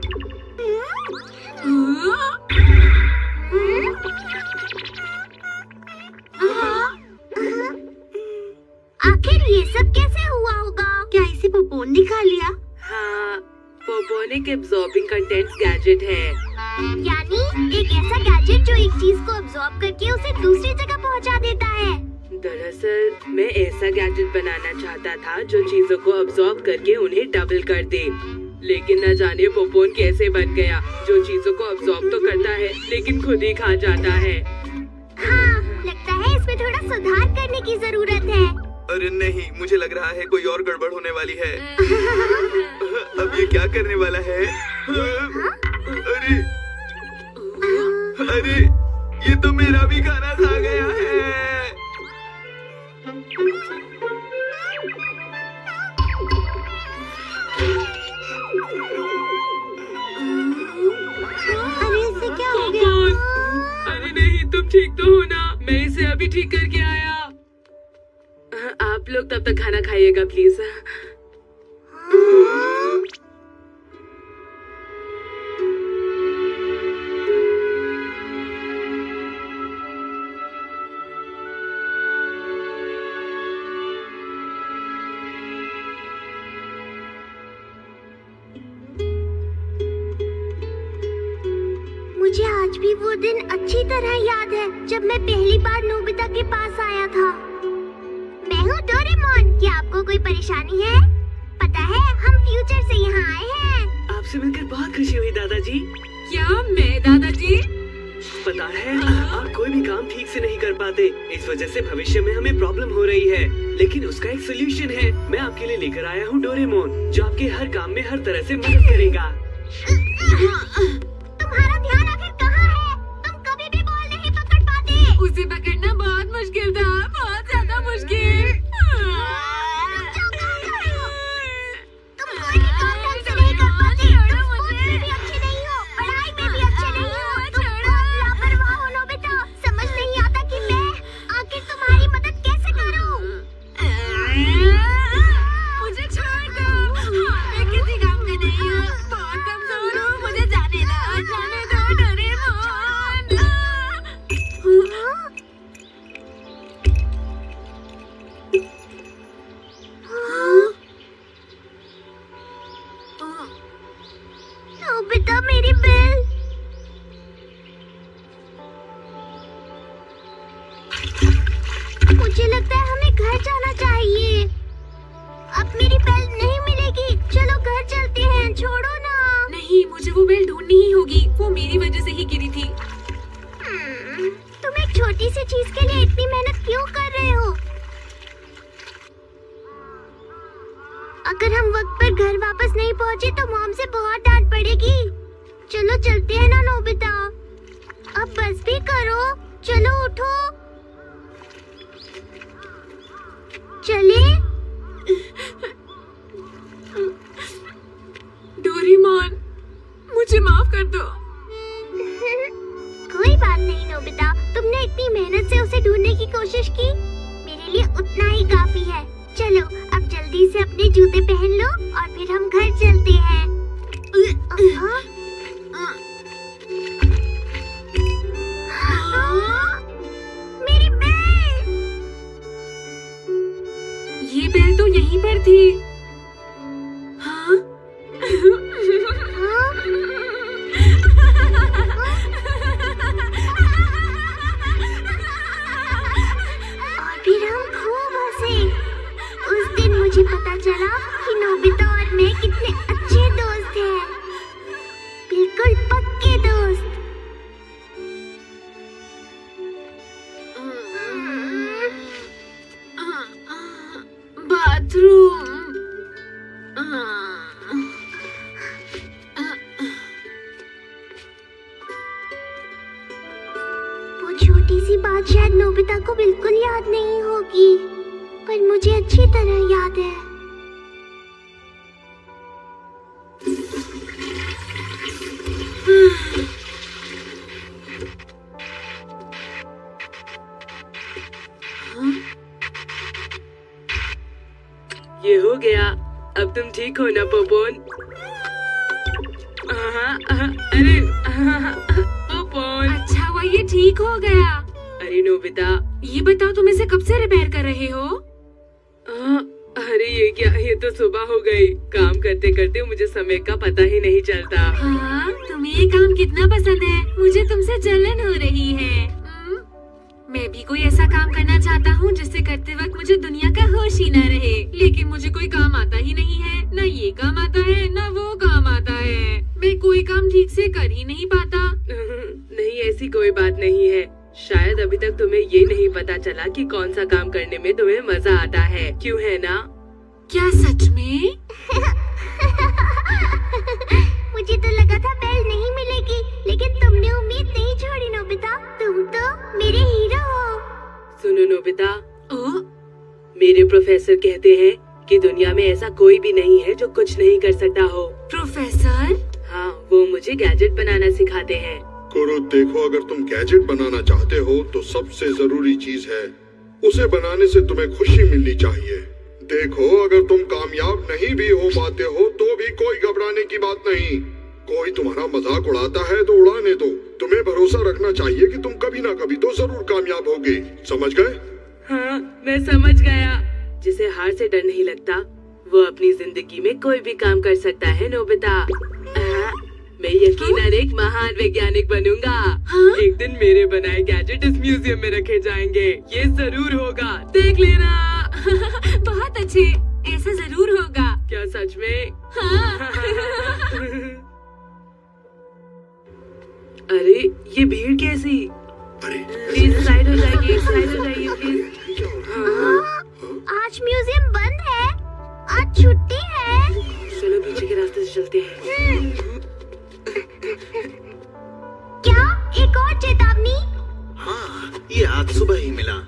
S5: आखिर ये सब कैसे हुआ होगा? क्या इसे पोपोन ने खा लिया?
S11: हाँ, पोपोनिक एब्जॉर्बिंग कंटेंट्स गैजेट है।
S5: यानी एक ऐसा गैजेट जो एक चीज को अब्सॉर्ब करके उसे दूसरी जगह पहुंचा देता है।
S11: दरअसल मैं ऐसा गैजेट बनाना चाहता था जो चीजों को अब्सॉर्ब करके उन्हें डबल कर दे, लेकिन न जाने पोपोन कैसे बन गया, जो चीजों को अब्सॉर्ब तो करता है लेकिन खुद ही खा जाता है।
S5: हाँ, लगता है इसमें थोड़ा सुधार करने की जरूरत है।
S4: अरे नहीं, मुझे लग रहा है कोई और गड़बड़ होने वाली है। अब ये क्या करने वाला है? अरे अरे, ये तो मेरा भी खाना खा गया है।
S5: अरे इससे क्या हो गया?
S11: अरे नहीं, तुम ठीक तो हो ना? मैं इसे अभी ठीक करके आया। आप लोग तब तक खाना खाइएगा प्लीज।
S5: मुझे आज भी वो दिन अच्छी तरह याद है जब मैं पहली बार नोबिता के पास आया था। मैं हूँ डोरेमोन। क्या आपको कोई परेशानी है? पता है, हम फ्यूचर से यहाँ आए हैं।
S6: आपसे मिलकर बहुत खुशी हुई दादाजी।
S3: क्या मैं दादाजी?
S6: पता है, आप कोई भी काम ठीक से नहीं कर पाते, इस वजह से भविष्य में हमें प्रॉब्लम हो रही है, लेकिन उसका एक सोल्यूशन है। मैं आपके लिए लेकर आया हूँ डोरेमोन, जो आपके हर काम में हर तरह से मदद करेगा।
S5: तुम्हारा ध्यान आखिर कहाँ है? तुम कभी भी बॉल नहीं पकड़ पाते।
S3: उसे पकड़ना बहुत मुश्किल था, बहुत ज्यादा मुश्किल।
S5: तुम कोई भी काम ढंग से नहीं कर पाते। तुम स्पोर्ट्स में भी अच्छे नहीं हो, पढ़ाई में भी अच्छे नहीं हो। तुम बहुत लापरवाह हो नोबिता। समझ नहीं आता कि मैं आखिर तुम्हारी मदद कैसे करूं। नोबिता, मेरी बेल। मुझे लगता है हमें घर जाना चाहिए। अब मेरी बेल नहीं मिलेगी। चलो घर चलते हैं, छोड़ो ना।
S3: नहीं, मुझे वो बेल ढूंढनी ही होगी। वो मेरी वजह से ही गिरी थी।
S5: तुम एक छोटी सी चीज के लिए इतनी मेहनत क्यों कर रहे हो? अगर हम वक्त पर घर वापस नहीं पहुँचे तो मॉम से बहुत डांट पड़ेगी। चलो चलते हैं ना नोबिता। अब बस भी करो। चलो उठो। चले।
S3: डोरेमोन, मुझे माफ कर दो।
S5: कोई बात नहीं नोबिता, तुमने इतनी मेहनत से उसे ढूंढने की कोशिश की, मेरे लिए उतना ही काफी है। चलो अब जल्दी से अपने जूते पहन लो और फिर हम घर चलते हैं। मेरी बेल!
S3: ये बेल तो यहीं पर थी। हाँ?
S5: और फिर हम खूब हंसे। उस दिन मुझे पता चला कि नोबिता और मैं कितने अच्छे दोस्त हैं, बिल्कुल पक्के दोस्त।
S3: बाथरूम।
S5: वो छोटी सी बात शायद नोबिता को बिल्कुल याद नहीं होगी, पर मुझे अच्छी तरह याद है।
S11: ये हो गया। अब तुम ठीक हो ना पोपोन? अरे पोपोन,
S3: अच्छा हुआ ये ठीक हो गया।
S11: अरे नोबिता,
S3: ये बताओ तुम इसे कब से रिपेयर कर रहे हो?
S11: अरे ये क्या, ये तो सुबह हो गई। काम करते करते मुझे समय का पता ही नहीं चलता।
S3: हाँ, तुम्हें ये काम कितना पसंद है। मुझे तुमसे जलन हो रही है। मैं भी कोई ऐसा काम करना चाहता हूँ जिससे करते वक्त मुझे दुनिया का होश ही न रहे, लेकिन मुझे कोई काम आता ही नहीं है। न ये काम आता है, न वो काम आता है। मैं कोई काम ठीक से कर ही नहीं पाता।
S11: नहीं, ऐसी कोई बात नहीं है। शायद अभी तक तुम्हें ये नहीं पता चला कि कौन सा काम करने में तुम्हें मजा आता है, क्यों है ना?
S3: क्या सच में?
S5: मुझे तो लगा था बेल नहीं मिलेगी, लेकिन तुमने उम्मीद नहीं छोड़ी नोबिता। तुम तो मेरे हीरो हो।
S11: सुनो नोबिता, मेरे प्रोफेसर कहते हैं कि दुनिया में ऐसा कोई भी नहीं है जो कुछ नहीं कर सकता हो।
S3: प्रोफेसर?
S11: हाँ, वो मुझे गैजेट बनाना सिखाते हैं।
S9: कुरुद, देखो, अगर तुम गैजेट बनाना चाहते हो तो सबसे जरूरी चीज है उसे बनाने से तुम्हें खुशी मिलनी चाहिए। देखो, अगर तुम कामयाब नहीं भी हो पाते हो तो भी कोई घबराने की बात नहीं। कोई तुम्हारा मजाक उड़ाता है तो उड़ाने दो। तुम्हें भरोसा रखना चाहिए कि तुम कभी ना कभी तो जरूर कामयाब होगे। समझ गए?
S11: हाँ, मैं समझ गया। जिसे हार से डर नहीं लगता वो अपनी जिंदगी में कोई भी काम कर सकता है नोबिता। मैं यकीनन एक महान वैज्ञानिक बनूंगा। एक दिन मेरे बनाए गैजेट इस म्यूजियम में रखे जाएंगे। ये जरूर होगा, देख लेना।
S3: बहुत अच्छे, ऐसा जरूर होगा।
S11: क्या सच में?
S3: हाँ।
S11: अरे ये भीड़ कैसी? प्लीज साइड हो जाइए, साइड हो जाइए प्लीज।
S5: आज म्यूजियम बंद है, आज छुट्टी है।
S11: चलो पीछे के रास्ते से चलते हैं।
S5: क्या एक और चेतावनी?
S8: हाँ, ये आज सुबह ही मिला।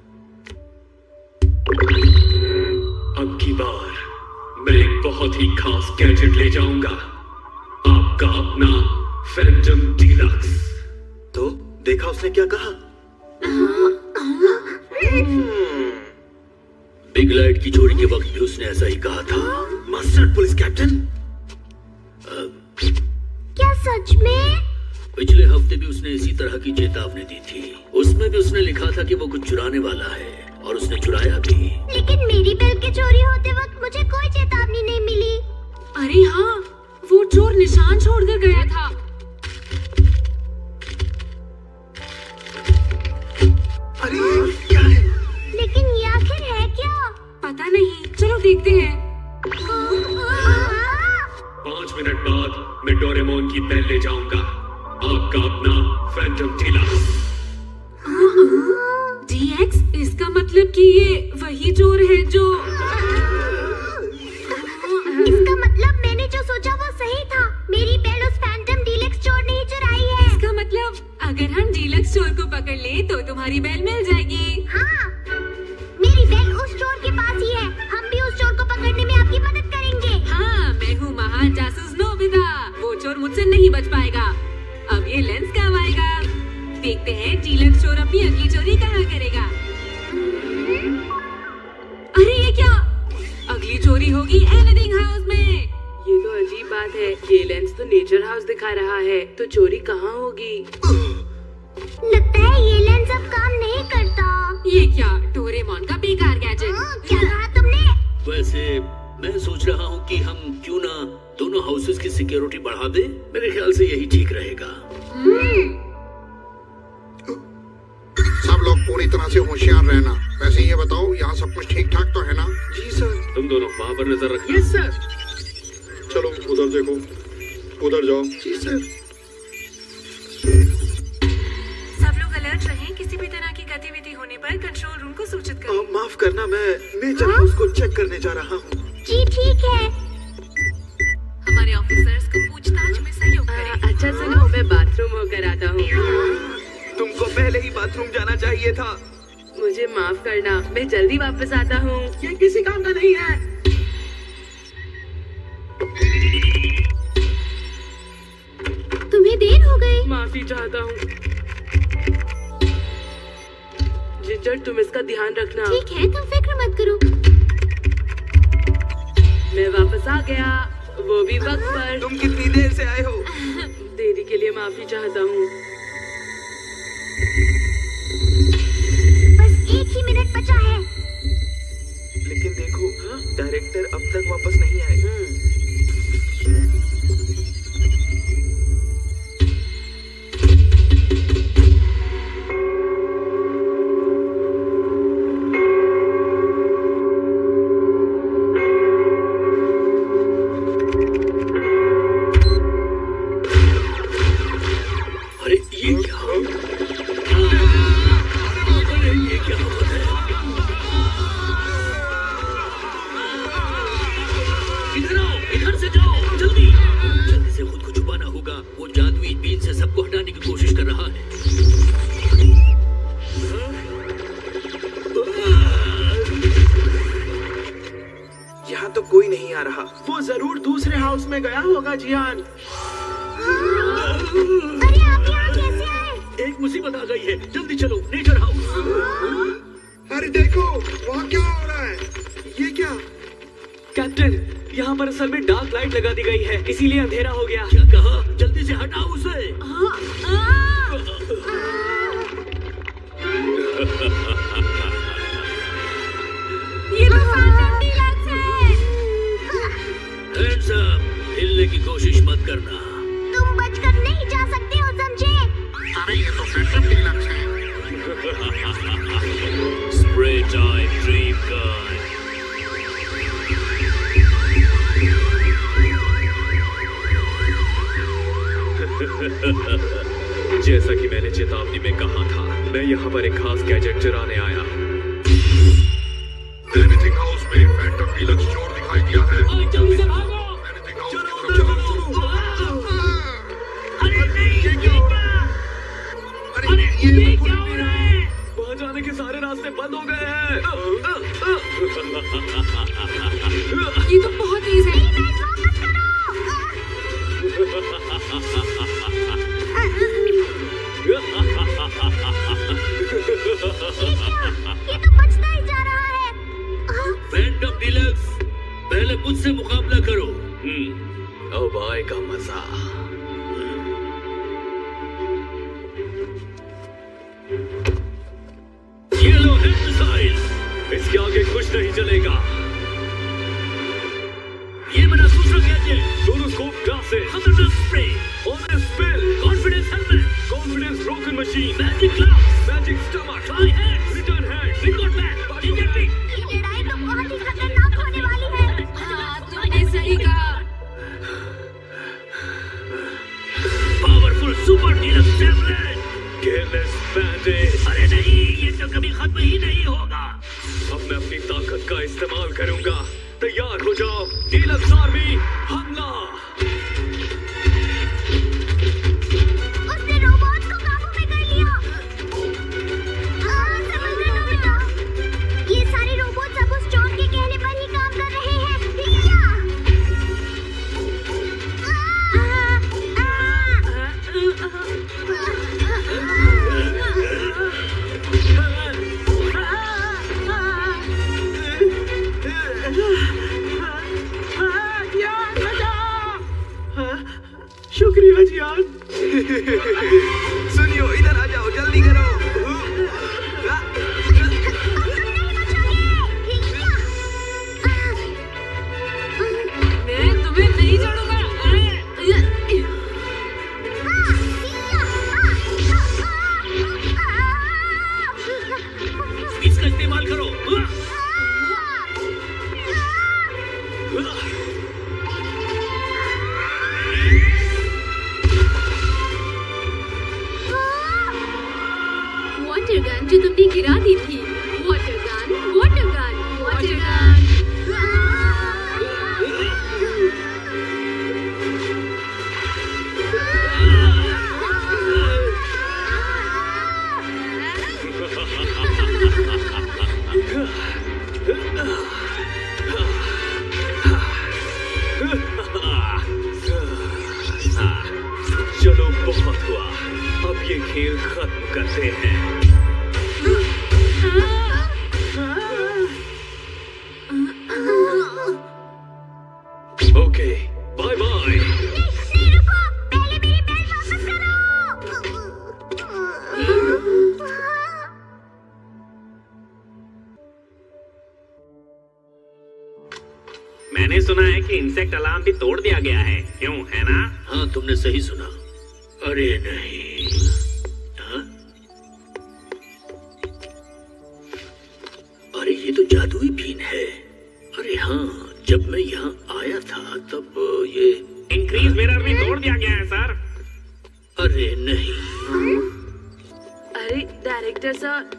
S1: अब की बार मैं एक बहुत ही खास गैजेट ले जाऊंगा, आपका अपना फैंटम डीलक्स।
S8: तो देखा उसने क्या कहा?
S2: बिग लाइट की चोरी के वक्त भी उसने ऐसा ही कहा था।
S8: मास्टर पुलिस कैप्टन,
S5: क्या सच में?
S2: पिछले हफ्ते भी उसने इसी तरह की चेतावनी दी थी। उसमें भी उसने लिखा था कि वो कुछ चुराने वाला है और उसने चुराया भी।
S5: लेकिन मेरी बेल के चोरी होते वक्त मुझे कोई चेतावनी नहीं मिली।
S3: अरे हाँ, वो चोर निशान छोड़कर गया था।
S6: अरे क्या है?
S5: लेकिन ये आखिर है क्या?
S3: पता नहीं, चलो देखते हैं।
S1: 5 मिनट बाद मैं डोरेमोन की बेल ले जाऊंगा। आपका अपना फैंटम डीलक्स।
S3: DX, इसका मतलब कि ये वही चोर है जो
S5: इसका मतलब मैंने जो सोचा वो सही था। मेरी बेल उस फैंटम डीलक्स चोर ने ही चुराई है।
S3: इसका मतलब अगर हम डीलक्स चोर को पकड़ ले तो तुम्हारी बेल मिल जाएगी।
S5: हाँ, मेरी बेल उस चोर के पास ही है। हम भी उस चोर को पकड़ने में आपकी मदद करेंगे।
S3: हाँ, मैं हूँ महान जासूस नोबिता। वो चोर मुझसे नहीं बच पाएगा। अब ये लेंस काम आएगा। देखते हैं डीलक्स चोर अपनी अगली चोरी कहाँ करेगा। अरे ये क्या? अगली चोरी होगी एनीथिंग हाउस में। ये तो अजीब बात है। ये लेंस तो नेचर हाउस दिखा रहा है, तो चोरी कहाँ होगी?
S5: लगता है ये लेंस अब काम नहीं करता।
S3: ये क्या? डोरेमोन का बेकार गैजेट।
S5: क्या कहा तुमने?
S2: वैसे मैं सोच रहा हूँ कि हम क्यों ना दोनों हाउसेस की सिक्योरिटी बढ़ा दें। मेरे ख्याल से यही ठीक रहेगा।
S9: सब लोग पूरी तरह से होशियार रहना। वैसे ये बताओ, यहाँ सब कुछ ठीक ठाक तो है ना?
S6: जी सर।
S1: तुम दोनों वहाँ पर नजर रखना।
S11: Yes sir.
S9: चलो उधर देखो, उधर जाओ।
S6: जी सर।
S3: सब लोग अलर्ट रहें। किसी भी तरह की गतिविधि होने पर कंट्रोल रूम को सूचित करें।
S6: माफ करना, मैं नेचर हाउस को चेक करने जा रहा हूँ।
S5: जी ठीक है।
S3: हमारे ऑफिसर्स को पूछताछ में सहयोग करें। अच्छा सुनो, मैं बाथरूम होकर आता हूँ।
S4: तुमको पहले ही बाथरूम जाना चाहिए था।
S3: मुझे माफ करना, मैं जल्दी वापस आता हूँ।
S6: ये किसी काम का नहीं है।
S5: तुम्हें देर हो गई।
S3: माफी चाहता हूँ। जिंजर, तुम इसका ध्यान रखना।
S5: ठीक है, तुम फिक्र मत करो।
S3: मैं वापस आ गया, वो भी वक्त पर।
S4: तुम कितनी देर से आए हो?
S3: देरी के लिए माफी चाहता हूँ।
S5: बस 1 ही मिनट बचा है।
S4: लेकिन देखो, डायरेक्टर अब तक वापस नहीं आए।
S6: वो जरूर दूसरे हाउस में गया होगा जियान।
S5: अरे आप यहाँ कैसे आए?
S2: एक मुसीबत आ गई है, जल्दी चलो नेचर हाउस।
S9: अरे देखो, वहाँ क्या हो रहा है?
S6: ये क्या?
S1: कैप्टन, यहाँ पर असल में डार्क लाइट लगा दी गई है, इसीलिए अंधेरा हो गया।
S2: क्या कहा? जल्दी से हटाओ उसे।
S3: ये तो फैंटम डीलक्स है।
S2: Hands up, हिलने की कोशिश मत करना।
S5: तुम बचकर नहीं जा सकते हो, समझे?
S9: अरे ये तो फैंटम डीलक्स है।
S2: Spray time, dream gun.
S1: जैसा कि मैंने चेतावनी में कहा था, मैं यहाँ पर एक खास गैजेट चुराने आया हूँ।
S9: एनीथिंग हाउस में फैंटम डीलक्स चोर दिखाई दिया है।
S2: जल्दी से भागो।
S9: एनीथिंग हाउस की तरफ चलो।
S2: अरे नहीं, ये क्या हो रहा है?
S9: अरे
S2: ये
S9: ये
S2: क्या हो रहा है?
S1: वहाँ जाने के सारे रास्ते बंद हो गए हैं।
S3: ये तो बहुत तेज है।
S5: ये तो बचता ही जा रहा है।
S2: फैंटम डीलक्स, पहले मुझसे मुकाबला करो।
S1: अब आएगा मजा।
S2: ये लो है मिसाइल। इसके आगे कुछ नहीं चलेगा। ये मेरा दूसरा गैजेट,
S1: फ्लोरोस्कोप ग्लासेस,
S2: खतरनाक spray,
S1: honest spell,
S2: confidence helmet,
S1: confidence broken machine,
S2: magic gloves,
S1: magic stomach,
S2: try hands,
S1: return hand,
S2: record bag, inject it.
S5: ये लड़ाई तो बहुत ही खतरनाक होने वाली है।
S3: तुमने सही कहा।
S2: Powerful super deluxe tablet,
S1: careless bandage.
S2: अरे नहीं, ये तो कभी खत्म ही नहीं होगा।
S1: अब मैं अपनी ताकत का इस्तेमाल करूंगा। तैयार हो जाओ, डीलक्स आर्मी, हमला।
S5: उसने रोबोट को काबू में कर लिया। समझ लो बेटा, ये सारे रोबोट्स अब उस चोर के कहने पर ही काम कर रहे हैं।
S6: शुक्रिया जियान।
S4: सुनियो, इधर आ जाओ, जल्दी करो।
S3: मैं तुम्हें नहीं छोड़ूंगा।
S2: इसका इस्तेमाल करो।
S3: वाटर गन जो तुमने गिरा दी थी। Water gun, water gun, water gun.
S1: चलो, बहुत हुआ। अब ये खेल खत्म करते हैं। Okay, bye bye.
S5: नहीं, रुको, पहले मेरी बेल्ट वापस करो।
S7: मैंने सुना है कि इंसेक्ट अलार्म भी तोड़ दिया गया है, क्यों, है ना?
S2: हाँ, तुमने सही सुना। अरे नहीं। हाँ? अरे ये तो जादुई बीन है। अरे हाँ, जब मैं यहाँ आया था तब ये
S7: इंक्रीज मिरर भी तोड़ दिया गया है सर।
S2: अरे नहीं।
S11: अरे डायरेक्टर सर,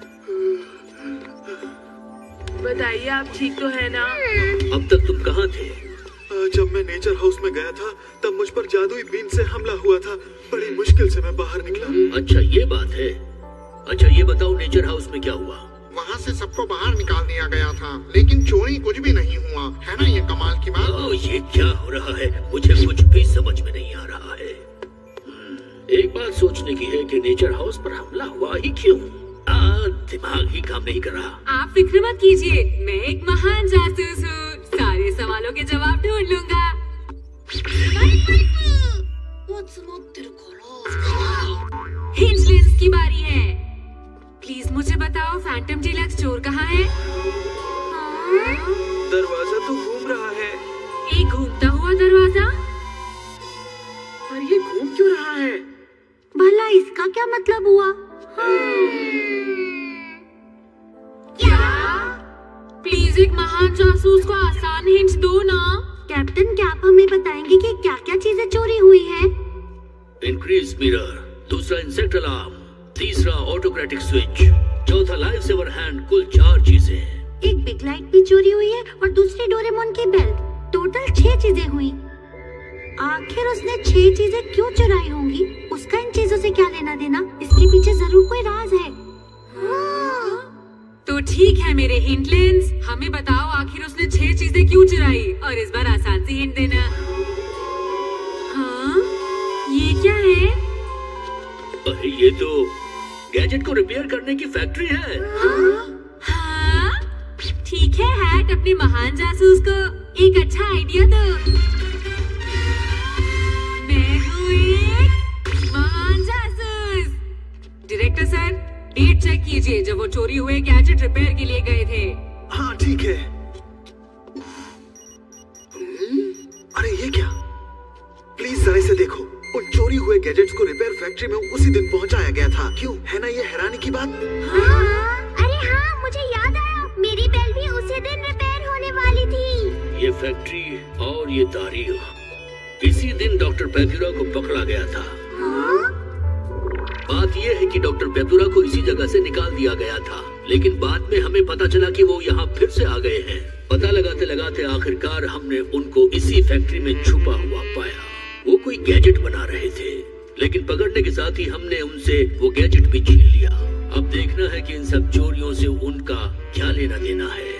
S11: बताइए आप ठीक तो है ना?
S2: अब तक तुम कहाँ थे?
S9: जब मैं नेचर हाउस में गया था तब मुझ पर जादुई बीन से हमला हुआ था। बड़ी मुश्किल से मैं बाहर निकला।
S2: अच्छा, ये बात है। अच्छा, ये बताओ नेचर हाउस में क्या हुआ?
S8: वहाँ से सबको बाहर निकाल दिया गया था, लेकिन चोरी कुछ भी नहीं हुआ। है ना ये कमाल की बात?
S2: ओ, ये क्या हो रहा है? मुझे कुछ भी समझ में नहीं आ रहा है। एक बात सोचने की है कि नेचर हाउस पर हमला हुआ ही क्यों? दिमाग ही काम नहीं कर रहा।
S3: आप फिक्र मत कीजिए, मैं एक महान जासूस हूँ। सारे सवालों के जवाब ढूंढ लूंगा। हिंजलेंस की बारी है। प्लीज मुझे बताओ, फैंटम डीलक्स चोर कहाँ है?
S6: दरवाजा तो घूम रहा है।
S3: एक घूमता हुआ दरवाजा?
S6: पर ये घूम क्यों रहा है?
S5: भला इसका क्या मतलब हुआ?
S3: क्या? प्लीज एक महान जासूस को आसान हिंट दो ना।
S5: कैप्टन, क्या आप हमें बताएंगे कि क्या क्या चीजें चोरी हुई हैं?
S2: इंक्रीज मिरर, दूसरा इंसेक्ट अलार्म, तीसरा ऑटोक्रेटिक स्विच, चौथा लाइफ सेवर हैंड। कुल 4 चीजें।
S5: एक बिग लाइट भी चोरी हुई है और दूसरी डोरेमोन की बेल्ट। टोटल 6 चीजें हुई। आखिर उसने 6 चीजें क्यों चुराई होंगी? उसका इन चीजों से क्या लेना देना? इसके पीछे जरूर कोई राज है।
S3: तो ठीक है मेरे हिंटलेंस, हमें बताओ आखिर उसने 6 चीजें क्यों चुराई, और इस बार आसान सी हिंट देना। हाँ, ये क्या है?
S2: अरे ये तो गैजेट को रिपेयर करने की फैक्ट्री है।
S3: हाँ, ठीक है हैट, अपने महान जासूस को एक अच्छा आइडिया दो। मैं हूँ एक महान जासूस। डायरेक्टर सर, डेट चेक कीजिए जब वो चोरी हुए गैजेट रिपेयर के लिए गए थे।
S8: हाँ ठीक है। अरे ये क्या? प्लीज जरा इसे देखो। उन चोरी हुए गैजेट्स को रिपेयर फैक्ट्री में उसी दिन पहुंचाया गया था। क्यों? है ना ये हैरानी की बात?
S5: अरे हाँ, मुझे याद आया, मेरी बेल भी उसी दिन रिपेयर होने वाली थी।
S2: ये फैक्ट्री और ये तारीख, इसी दिन डॉक्टर पेपुरा को पकड़ा गया था। बात यह है कि डॉक्टर पेपुरा को इसी जगह से निकाल दिया गया था, लेकिन बाद में हमें पता चला कि वो यहाँ फिर से आ गए हैं। पता लगाते लगाते आखिरकार हमने उनको इसी फैक्ट्री में छुपा हुआ पाया। वो कोई गैजेट बना रहे थे, लेकिन पकड़ने के साथ ही हमने उनसे वो गैजेट भी छीन लिया। अब देखना है कि इन सब चोरियों से उनका क्या लेना देना है।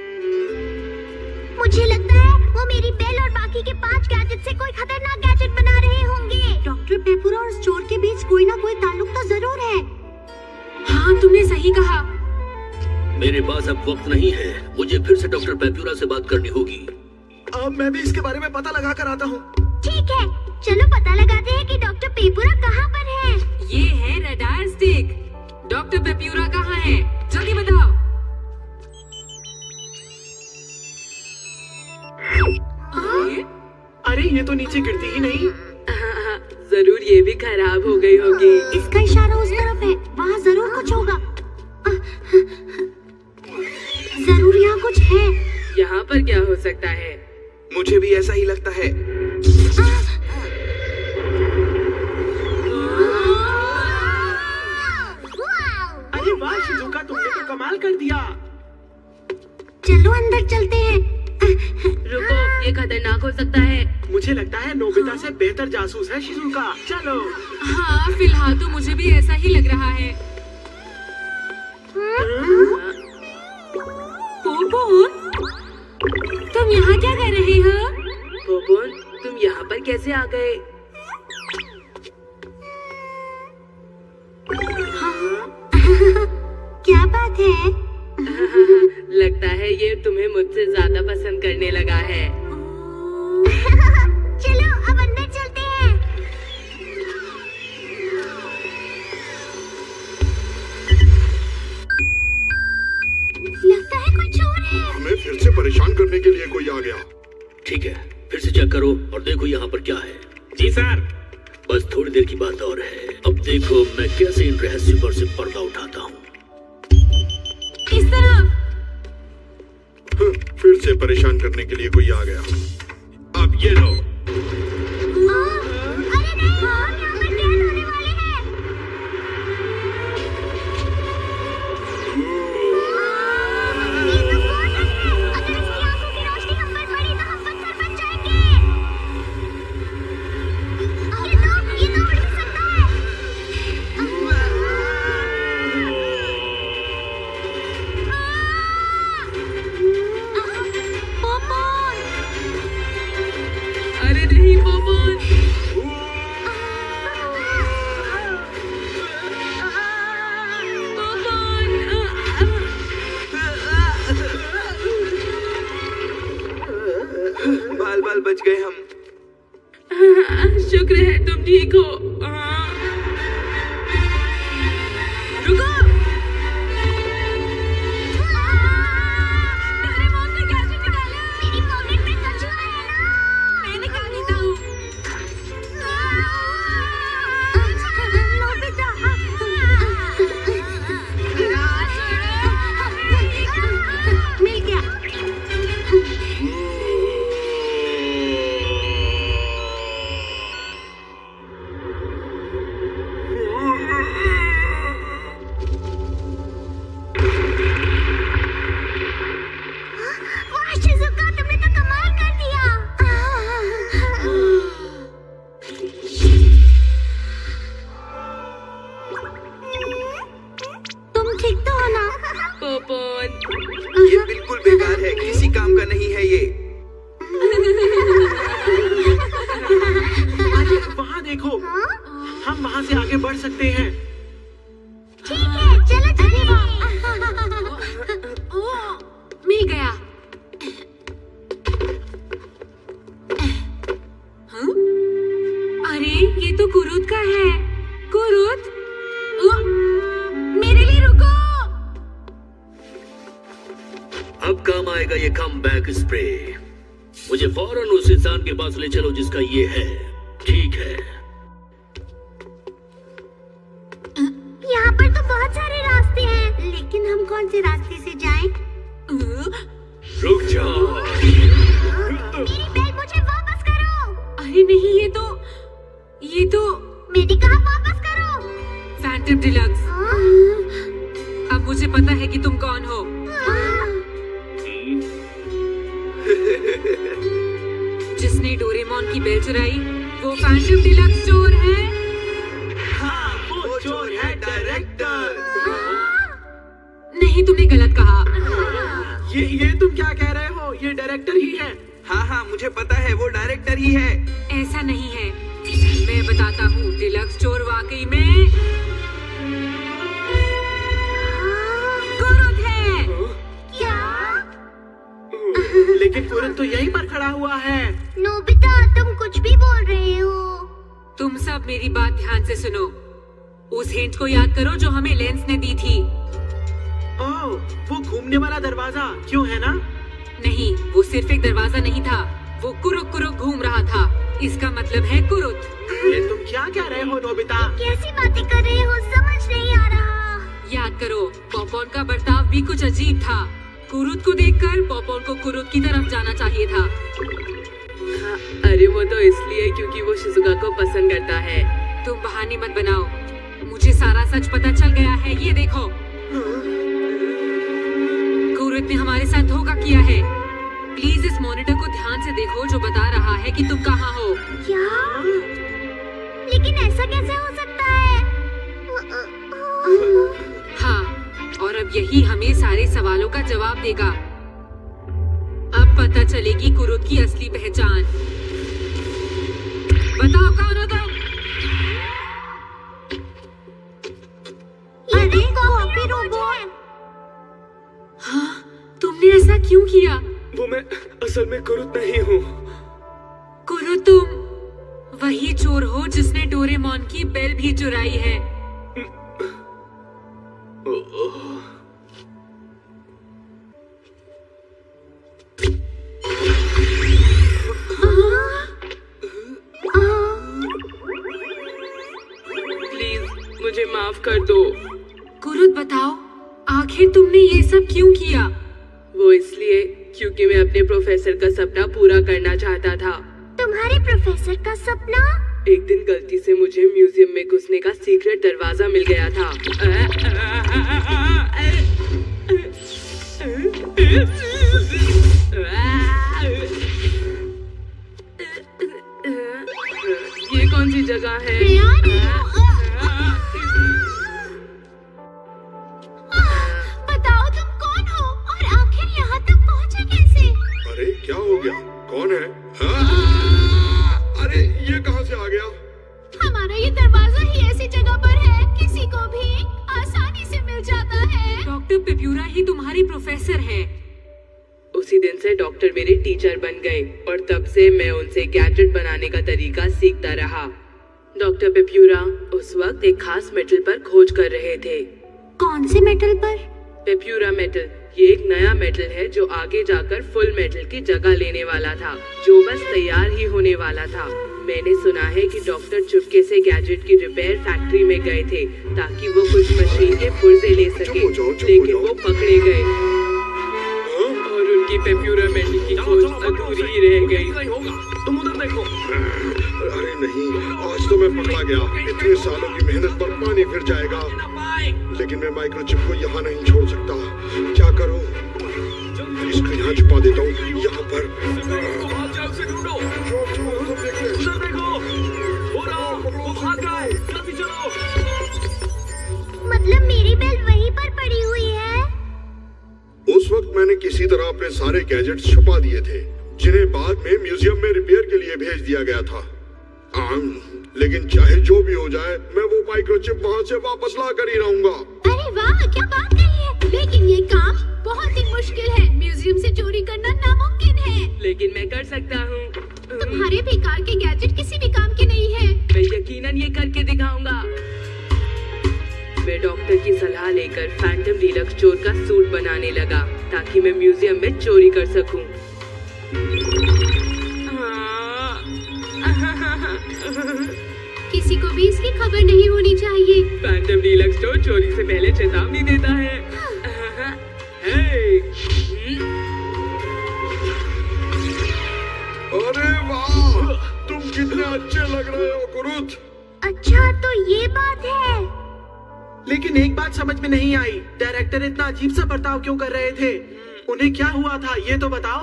S5: मुझे लगता है वो मेरी बेल और बाकी के 5 गैजेट से कोई खतरनाक गैजेट बना रहे होंगे। डॉक्टर पेपुरा और स्टोर के बीच कोई ना कोई ताल्लुक तो जरूर है।
S3: हाँ, तुमने सही कहा।
S2: मेरे पास अब वक्त नहीं है, मुझे फिर से डॉक्टर पेपुरा से बात करनी होगी।
S8: अब मैं भी इसके बारे में पता लगा कर आता हूँ।
S5: ठीक है, चलो पता लगाते हैं कि डॉक्टर पेपुरा कहाँ पर है।
S3: ये है रडार स्टिक। डॉक्टर पेपुरा कहाँ है? जल्दी बताओ।
S6: अरे ये तो नीचे गिरती ही नहीं।
S11: जरूर ये भी खराब हो गई होगी।
S5: इसका इशारा उस तरफ है, वहाँ जरूर कुछ होगा। जरूर यहाँ कुछ है।
S11: यहाँ पर क्या हो सकता है?
S4: मुझे भी ऐसा ही लगता है।
S6: अरे वाह शिजुका, तुमने तो कमाल कर दिया।
S5: चलो अंदर चलते हैं।
S11: रुको, ये खतरनाक हो सकता है।
S6: मुझे लगता है नोबिता से बेहतर जासूस है शिजुका। चलो।
S3: हाँ, फिलहाल तो मुझे भी ऐसा ही लग रहा है।
S5: पोपोन, तुम यहाँ क्या कर रहे हो?
S11: पोपोन, तुम यहाँ पर कैसे आ गए?
S5: क्या बात है?
S11: लगता है ये तुम्हें मुझसे ज्यादा पसंद करने लगा है।
S5: चलो अब अंदर चलते हैं। लगता है कोई चोर है।
S9: हमें फिर से परेशान करने के लिए कोई आ गया।
S2: ठीक है, फिर से चेक करो और देखो यहाँ पर क्या है।
S7: जी सर।
S2: बस थोड़ी देर की बात और है। अब देखो मैं कैसे इन रहस्यों पर से पर्दा उठाता हूँ।
S3: इस तरफ।
S9: फिर से परेशान करने के लिए कोई आ गया। अब ये लो।
S5: अरे नहीं, हम यहाँ पर कैद होने वाले हैं। ये तो बहुत है। अगर इसकी आंखों की रोशनी हम पर पड़ी तो हम पत्थर बन जाएंगे। ये तो उड़ भी सकता है। पोपोन।
S11: अरे नहीं पोपोन।
S4: बाल बाल बच गए हम।
S11: शुक्र है तुम ठीक हो। रुको।
S5: मेरी पॉकेट में कछुआ है ना।
S3: मैं निकाल देता हूँ।
S5: नोबिता। मिल गया। वाह शिजुका, तुमने तो कमाल कर दिया। तुम ठीक तो हो ना?
S11: पोपोन।
S4: ये बिल्कुल बेकार है, किसी काम का नहीं है ये।
S6: अरे वहाँ देखो, हम वहाँ से आगे बढ़ सकते हैं।
S5: ठीक है, चलो चलिए।
S3: मिल गया। हाँ? अरे ये तो कुरुत का है। कुरुत, मेरे लिए रुको।
S2: अब काम आएगा ये कम बैक स्प्रे। मुझे फौरन उस इंसान के पास ले चलो जिसका ये है। ठीक है।
S5: यहाँ पर तो बहुत सारे रास्ते हैं, लेकिन हम कौन से रास्ते से जाएं?
S2: रुक जाओ।
S5: मेरी बेल मुझे वापस करो।
S3: अरे नहीं, ये तो
S5: मैंने कहा वापस करो।
S3: फैंटम डिलक्स, अब मुझे पता है कि तुम कौन हो। जिसने डोरेमोन की बेल चुराई वो फैंटम डिलक्स चोर है।
S6: हाँ, वो चोर है डायरेक्टर।
S3: नहीं, तुमने गलत कहा।
S6: ये तुम क्या कह रहे हो? ये डायरेक्टर ही है।
S4: हाँ, मुझे पता है, वो डायरेक्टर ही है।
S3: ऐसा नहीं है, मैं बताता हूँ। डिलक्स चोर वाकई में कुरुत है।
S5: क्या?
S6: लेकिन कुरुत तो यहीं पर खड़ा हुआ है।
S5: नोबिता, तुम कुछ भी बोल रहे हो।
S3: तुम सब मेरी बात ध्यान से सुनो। उस हिंट को याद करो जो हमें लेंस ने दी थी।
S6: ओह, वो घूमने वाला दरवाजा क्यों है ना?
S3: नहीं, वो सिर्फ एक दरवाजा नहीं था, वो कुरुक कुरुक घूम रहा था। इसका मतलब है कुरुत।
S6: ये तुम क्या कह रहे हो नोबिता?
S5: कैसी बातें कर रहे हो, समझ नहीं आ रहा।
S3: याद करो, पॉपकॉर्न का बर्ताव भी कुछ अजीब था। कुरुत को देखकर पॉपकॉर्न को कुरुत की तरफ जाना चाहिए था। हाँ, अरे वो तो इसलिए क्योंकि वो शिजुका को पसंद करता है। तुम बहाने मत बनाओ, मुझे सारा सच पता चल गया है। ये देखो, कुरुत ने हमारे साथ धोखा किया है। प्लीज इस मॉनिटर को ध्यान से देखो जो बता रहा है कि तुम कहाँ हो।
S5: क्या? लेकिन ऐसा कैसे हो सकता है?
S3: हाँ, और अब यही हमें सारे सवालों का जवाब देगा। अब पता चलेगी कुरुत की असली पहचान। बताओ कौन हो तुम?
S5: अरे कॉपी रोबोट।
S3: हाँ, तुमने ऐसा क्यों किया?
S1: वो मैं असल में कुरुत नहीं हूँ।
S3: कुरुत, तुम वही चोर हो जिसने डोरेमोन की बेल भी चुराई है। प्लीज मुझे माफ कर दो। कुरुत, बताओ आखिर तुमने ये सब क्यों किया? वो इसलिए क्योंकि मैं अपने प्रोफेसर का सपना पूरा करना चाहता था।
S5: तुम्हारे प्रोफेसर का सपना?
S3: एक दिन गलती से मुझे म्यूजियम में घुसने का सीक्रेट दरवाजा मिल गया था। ये कौन सी जगह है?
S5: बताओ तुम कौन हो और आखिर यहाँ तक पहुँचे कैसे?
S9: अरे क्या हो गया? कौन है? अरे ये कहाँ से आ गया?
S5: हमारा ये दरवाजा ही ऐसी जगह पर है, किसी को भी आसानी से मिल जाता है।
S3: डॉक्टर पेप्यूरा ही तुम्हारी प्रोफेसर है। उसी दिन से डॉक्टर मेरे टीचर बन गए और तब से मैं उनसे गैजेट बनाने का तरीका सीखता रहा। डॉक्टर पेप्यूरा उस वक्त एक खास मेटल पर खोज कर रहे थे।
S5: कौन से मेटल पर?
S3: पेप्यूरा मेटल। ये एक नया मेटल है जो आगे जाकर फुल मेटल की जगह लेने वाला था, जो बस तैयार ही होने वाला था। मैंने सुना है कि डॉक्टर चुपके से गैजेट की रिपेयर फैक्ट्री में गए थे ताकि वो कुछ मशीन के पुर्जे ले सके, लेकिन वो पकड़े गए और उनकी पेप्यूरा मेटल की खोज अधूरी ही रह गई।
S1: तुम उधर देखो।
S9: अरे नहीं, आज तो मैं पकड़ा गया। इतने सालों की मेहनत पर पानी फिर जाएगा। लेकिन मैं माइक्रोचिप को यहाँ नहीं छोड़ सकता। क्या करूँ? इसको यहाँ छुपा देता हूँ, यहाँ पर।
S5: मतलब मेरी बेल वहीं पर पड़ी हुई है?
S9: उस वक्त मैंने किसी तरह अपने सारे गैजेट्स छुपा दिए थे, जिन्हें बाद में म्यूजियम में रिपेयर के लिए भेज दिया गया था। लेकिन चाहे जो भी हो जाए, मैं वो माइक्रोचिप वहाँ से वापस ला कर ही रहूंगा।
S5: अरे वाह, क्या बात कही है। लेकिन ये काम बहुत ही मुश्किल है। म्यूजियम से चोरी करना नामुमकिन है।
S3: लेकिन मैं कर सकता हूँ।
S5: तुम्हारे बेकार के गैजेट किसी भी काम के नहीं है।
S3: मैं यकीनन ये करके दिखाऊंगा। मैं डॉक्टर की सलाह लेकर फैंटम डीलक्स चोर का सूट बनाने लगा ताकि
S11: ताकि मैं म्यूजियम में चोरी कर सकूं।
S3: किसी को भी इसकी खबर नहीं होनी चाहिए।
S11: फैंटम डीलक्स स्टोर चोरी से पहले चेतावनी देता है।
S9: अरे वाह, तुम कितने अच्छे लग रहे हो कुरुत।
S5: अच्छा तो ये बात है।
S6: लेकिन एक बात समझ में नहीं आई, डायरेक्टर इतना अजीब सा बर्ताव क्यों कर रहे थे? उन्हें क्या हुआ था ये तो बताओ।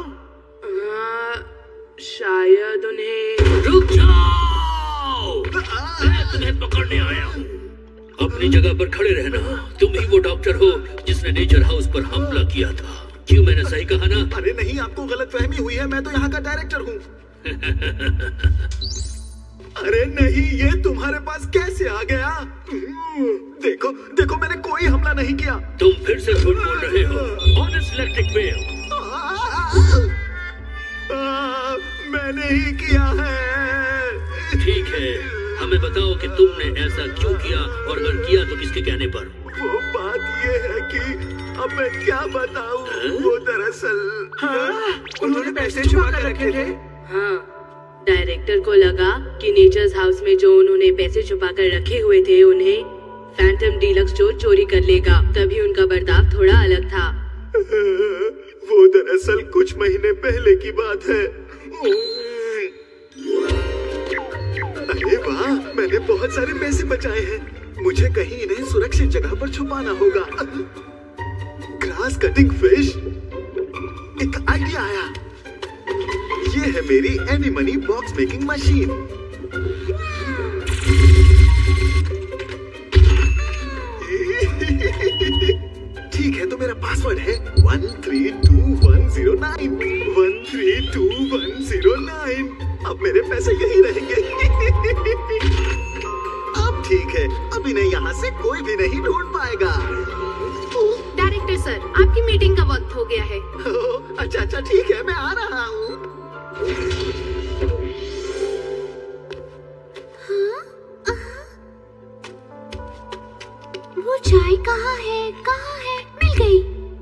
S11: शायद उन्हें।
S2: रुक जाओ, मैं तुम्हें पकड़ने आया हूँ। अपनी जगह पर खड़े रहना। तुम ही वो डॉक्टर हो जिसने नेचर हाउस पर हमला किया था। क्यों, मैंने सही कहा ना?
S8: अरे नहीं, आपको गलतफहमी हुई है, मैं तो यहाँ का डायरेक्टर हूँ। अरे नहीं, ये तुम्हारे पास कैसे आ गया? देखो देखो, मैंने कोई हमला नहीं किया।
S2: तुम फिर से झूठ बोल रहे हो। Honest electric mail.
S8: मैंने ही किया है।
S2: ठीक है, हमें बताओ कि तुमने ऐसा क्यों किया, और अगर किया तो किसके कहने पर?
S8: वो बात ये है कि अब मैं क्या बताऊं। वो दरअसल
S6: उन्होंने पैसे छुपा कर रखे थे।
S11: हाँ, डायरेक्टर को लगा कि नेचर्स हाउस में जो उन्होंने पैसे छुपा कर रखे हुए थे उन्हें फैंटम डीलक्स स्टोर चोरी कर लेगा, तभी उनका बर्ताव थोड़ा अलग था।
S8: वो दरअसल कुछ महीने पहले की बात है। अरे वाह, मैंने बहुत सारे पैसे बचाए हैं। मुझे कहीं इन्हें सुरक्षित जगह पर छुपाना होगा। Grass cutting fish. एक आइडिया आया। ये है मेरी any money box making machine. ठीक है, तो मेरा पासवर्ड है 132109 132109। अब मेरे पैसे यही रहेंगे। अब ठीक है, अब इन्हें यहाँ से कोई भी नहीं ढूंढ पाएगा।
S3: डायरेक्टर सर, आपकी मीटिंग का वक्त हो गया है।
S8: अच्छा अच्छा, ठीक है, मैं आ रहा हूँ।
S5: वो चाय कहाँ है? कहाँ है? मिल गई।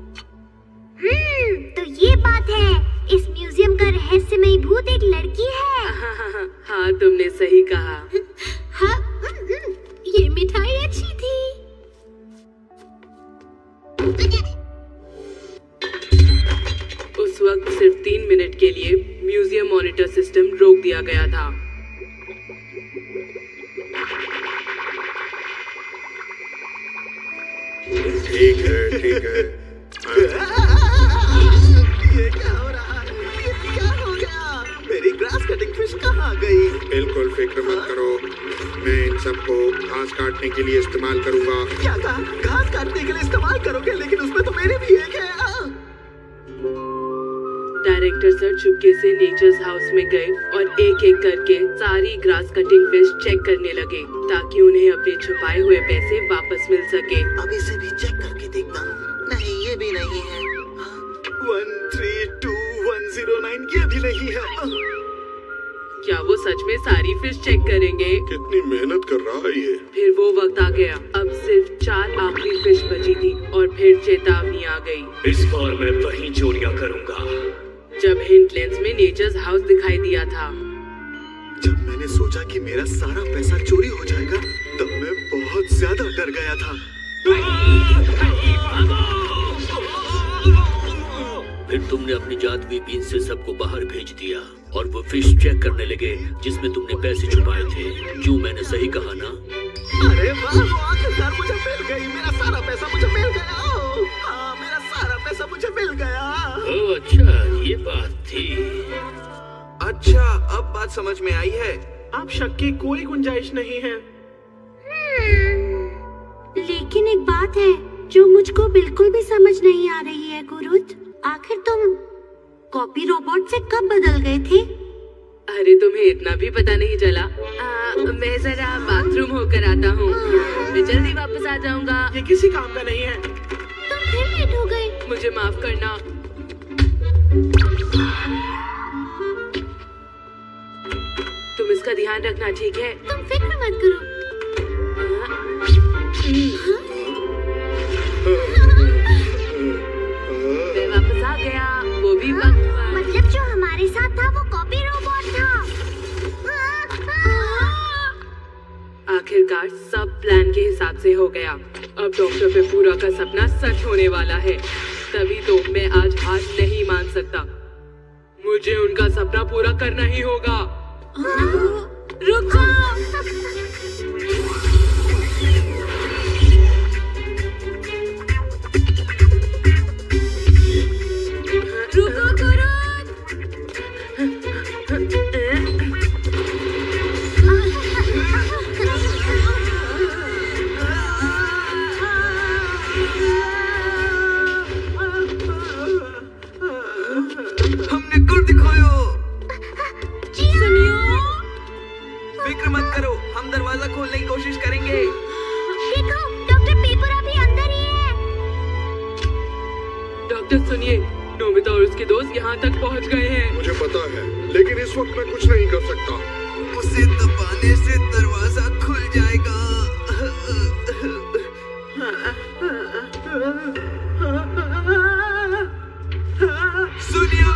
S5: तो ये बात है, इस म्यूजियम का रहस्यमयी भूत एक लड़की है।
S11: हाँ, तुमने सही कहा।
S3: हाँ, ये मिठाई अच्छी थी।
S11: उस वक्त सिर्फ 3 मिनट के लिए म्यूजियम मॉनिटर सिस्टम रोक दिया गया था।
S9: ठीक है, ठीक है।
S8: ये क्या हो रहा है? ये क्या हो गया? मेरी ग्रास कटिंग फिश कहाँ गई?
S9: बिल्कुल फिक्र मत करो, मैं इन सबको घास काटने के लिए इस्तेमाल करूंगा।
S8: क्या कहा? घास काटने के लिए इस्तेमाल करोगे? लेकिन उसमें तो मेरी भी एक है।
S11: डायरेक्टर सर चुपके से नेचर्स हाउस में गए और एक एक करके सारी ग्रास कटिंग फिश चेक करने लगे ताकि उन्हें अपने छुपाए हुए पैसे वापस मिल सके।
S8: अब इसे भी चेक करके देखता हूँ। नहीं, ये भी नहीं है। 132109 ये भी नहीं है।
S11: क्या वो सच में सारी फिश चेक करेंगे?
S9: कितनी मेहनत कर रहा है ये।
S11: फिर वो वक्त आ गया। अब सिर्फ 4 आखिरी फिश बची थी और फिर चेतावनी आ गई।
S1: इस बार मैं वहीं चोरियां करूंगा।
S11: जब हिंट लेंस में नेचर्स हाउस दिखाई दिया था,
S8: जब मैंने सोचा कि मेरा सारा पैसा चोरी हो जाएगा, तब मैं बहुत ज्यादा डर गया था।
S2: फिर तुमने अपनी जादुई बीन से सबको बाहर भेज दिया और वो फिश चेक करने लगे जिसमें तुमने पैसे छुपाए थे। क्यों, मैंने सही कहा ना?
S8: अरे वाह, वो आखिरकार मुझे मिल गई। मेरा सारा पैसा मुझे मिल गया। हाँ, मेरा सारा पैसा मुझे मिल गया।
S2: ओह अच्छा, ये बात थी।
S4: अच्छा, अब बात समझ में आई है।
S6: अब शक की कोई गुंजाइश नहीं है।
S5: लेकिन एक बात है जो मुझको बिल्कुल भी समझ नहीं आ रही है गुरुत। आखिर तुम कॉपी रोबोट से कब बदल गए थे?
S11: अरे तुम्हें इतना भी पता नहीं चला? मैं जरा बाथरूम होकर आता हूँ, मैं जल्दी वापस आ जाऊंगा।
S6: ये किसी काम का नहीं है।
S5: तुम फिर लेट हो गए।
S11: मुझे माफ करना। तुम इसका ध्यान रखना, ठीक है?
S5: तुम फिक्र मत करो।
S11: मैं वापस भी बकवास।
S5: मतलब जो हमारे साथ था वो कॉपी रोबोट था।
S11: आखिरकार सब प्लान के हिसाब से हो गया। अब डॉक्टर पेपूरा का सपना सच होने वाला है। तभी तो मैं आज हार नहीं मान सकता। मुझे उनका सपना पूरा करना ही होगा। रुक जाओ। रुको तुरंत।
S4: हमने कर दिखाया।
S11: सुनियो,
S4: फिक्र मत करो, हम दरवाजा खोलने की कोशिश करेंगे।
S5: देखो, डॉक्टर पेपूरा भी अंदर ही है।
S11: डॉक्टर सुनिए, नोबिता और उसके दोस्त यहाँ तक पहुँच गए हैं।
S9: मुझे पता है, लेकिन इस वक्त मैं कुछ नहीं कर सकता।
S4: उसे दबाने से दरवाजा खुल जाएगा। सुनियो,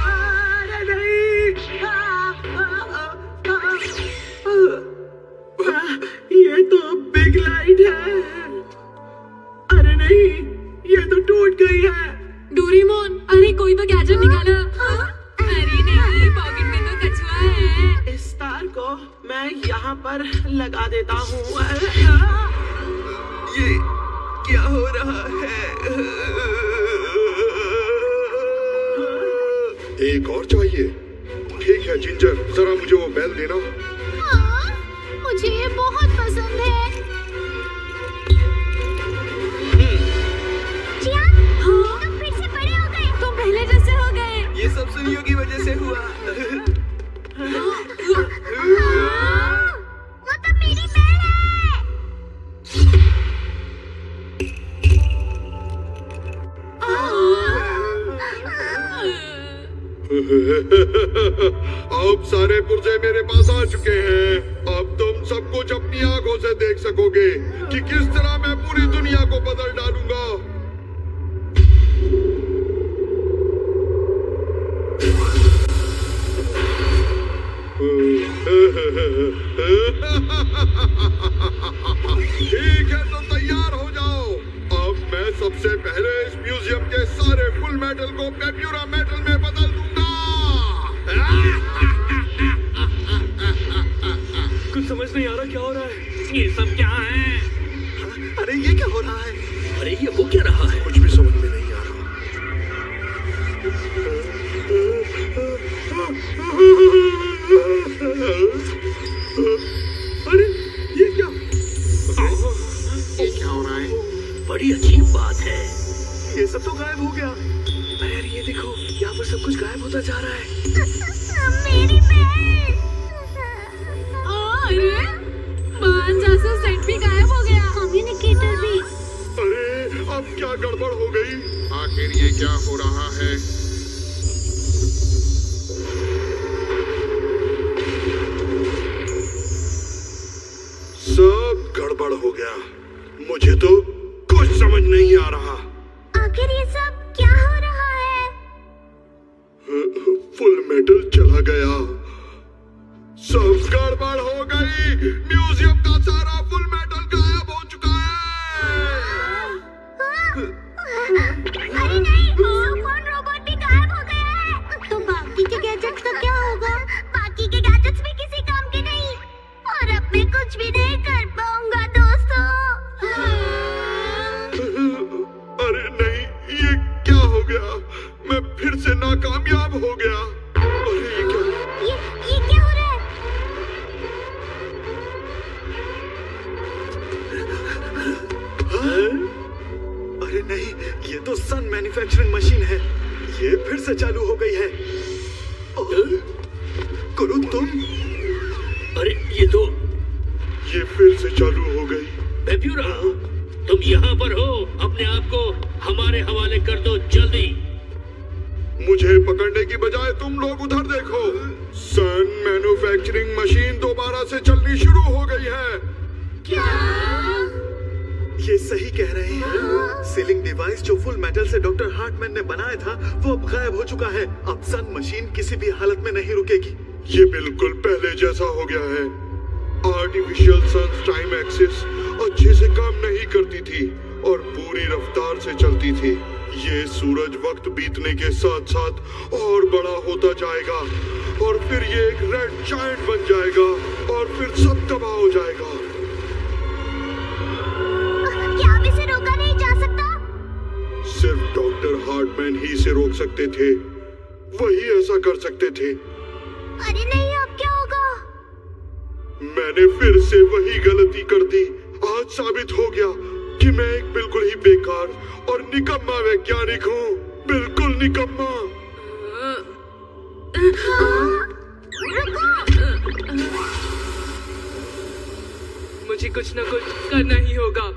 S6: ये तो बिग लाइट है। अरे नहीं, ये तो टूट गई है।
S3: डोरेमोन, अरे कोई तो गैजेट निकाला। अरे नहीं, पॉकेट में तो कछुआ है।
S6: इस तार को मैं यहाँ पर लगा देता हूँ।
S4: ये क्या हो रहा है?
S9: एक और चाहिए। ठीक है जिंजर, जरा मुझे वो बेल देना।
S5: हाँ, मुझे ये बहुत पसंद है। जियान, तुम फिर से बड़े हो गए।
S3: तुम पहले जैसे हो गए।
S4: ये सब सुनियो की वजह से हुआ।
S5: वो तो मेरी बेल है।
S9: अब सारे पुर्जे मेरे पास आ चुके हैं। अब तुम सब कुछ अपनी आंखों से देख सकोगे कि किस तरह मैं पूरी दुनिया को बदल डालूंगा। ठीक है, तो तैयार हो जाओ। अब मैं सबसे पहले इस म्यूजियम के सारे फुल मेटल को पेप्यूरा मेटल में बदल दूंगा।
S1: कुछ समझ नहीं आ रहा क्या हो रहा है।
S2: ये सब क्या है?
S8: अरे ये क्या हो रहा है?
S2: अरे ये हो क्या रहा है?
S9: कुछ भी समझ में नहीं आ रहा।
S6: अरे ये क्या?
S8: ये क्या हो रहा है?
S2: बड़ी अजीब बात है।
S6: ये सब तो गायब हो गया।
S1: अरे यार ये देखो, यहाँ पर सब कुछ गायब होता जा रहा है।
S5: मेरी बेल।
S3: अरे महान जासूस सेट भी गायब हो गया।
S5: कम्युनिकेटर भी।
S9: अरे अब क्या गड़बड़ हो गई? आखिर ये क्या हो रहा है? सब गड़बड़ हो गया। मुझे तो कुछ समझ नहीं आ रहा।
S5: आखिर ये सब क्या हो रहा है?
S9: फुल मेटल चला गया। सब गड़बड़ हो गई। म्यूजियम का सारा फुल मेटल गायब हो चुका है।
S5: अरे नहीं, सुपर रोबोट भी गायब हो गया है। तो बाकी के गैजेट्स का क्या होगा? बाकी के गैजेट्स भी किसी काम के नहीं, और अब मैं कुछ भी नहीं कर पाऊंगा दोस्तों।
S9: अरे नहीं, ये क्या हो गया? मैं फिर से नाकामयाब हो गया। अरे ये क्या?
S5: ये क्या हो रहा है?
S8: अरे नहीं, ये तो सन मैन्युफैक्चरिंग मशीन है। ये फिर से चालू हो गई है। गुरु तुम?
S2: अरे
S9: ये फिर से चालू हो गई।
S2: पेप्यूरा, तुम यहाँ पर हो। अपने आप को हमारे हवाले कर दो जल्दी।
S9: मुझे पकड़ने की बजाय तुम लोग उधर देखो। सन मैन्युफैक्चरिंग मशीन दोबारा से चलनी शुरू हो गई है।
S5: क्या?
S12: ये सही कह रहे हैं। सीलिंग डिवाइस जो फुल मेटल से डॉक्टर हार्टमैन ने बनाया था वो अब गायब हो चुका है। अब सन मशीन किसी भी हालत में नहीं रुकेगी।
S9: ये बिल्कुल पहले जैसा हो गया है। आर्टिफिशियल सन टाइम एक्सिस अच्छे से काम नहीं करती थी और पूरी रफ्तार से चलती थी। ये सूरज वक्त बीतने के साथ साथ और बड़ा होता जाएगा और फिर ये एक रेड जायंट बन जाएगा और फिर सब तबाह हो जाएगा।
S5: क्या अब इसे रोका नहीं जा सकता?
S9: सिर्फ डॉक्टर हार्टमैन ही इसे रोक सकते थे। वही ऐसा कर सकते थे।
S5: अरे नहीं, अब क्या होगा?
S9: मैंने फिर से वही गलती कर दी। आज साबित हो गया कि मैं एक बिल्कुल ही बेकार और निकम्मा वैज्ञानिक हूँ। बिल्कुल निकम्मा।
S11: मुझे कुछ न कुछ करना ही होगा।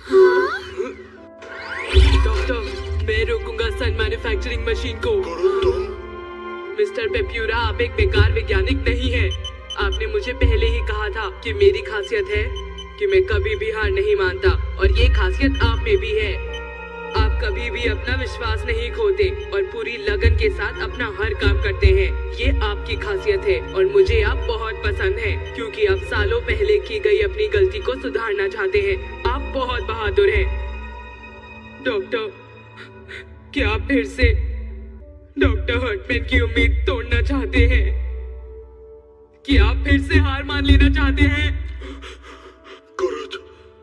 S11: डॉक्टर, मैं रोकूंगा सन मैन्युफैक्चरिंग मशीन को।
S9: तुम?
S11: मिस्टर पेप्यूरा, आप एक बेकार वैज्ञानिक नहीं है। आपने मुझे पहले ही कहा था कि मेरी खासियत है कि मैं कभी भी हार नहीं मानता और ये खासियत आप में भी है। आप कभी भी अपना विश्वास नहीं खोते और पूरी लगन के साथ अपना हर काम करते हैं। ये आपकी खासियत है और मुझे आप बहुत पसंद हैं क्योंकि आप सालों पहले की गई अपनी गलती को सुधारना चाहते हैं। आप बहुत बहादुर हैं। डॉक्टर, क्या आप फिर से डॉक्टर हार्टमैन की उम्मीद तोड़ना चाहते हैं? क्या आप फिर से हार मान लेना चाहते हैं?
S9: कुरुद,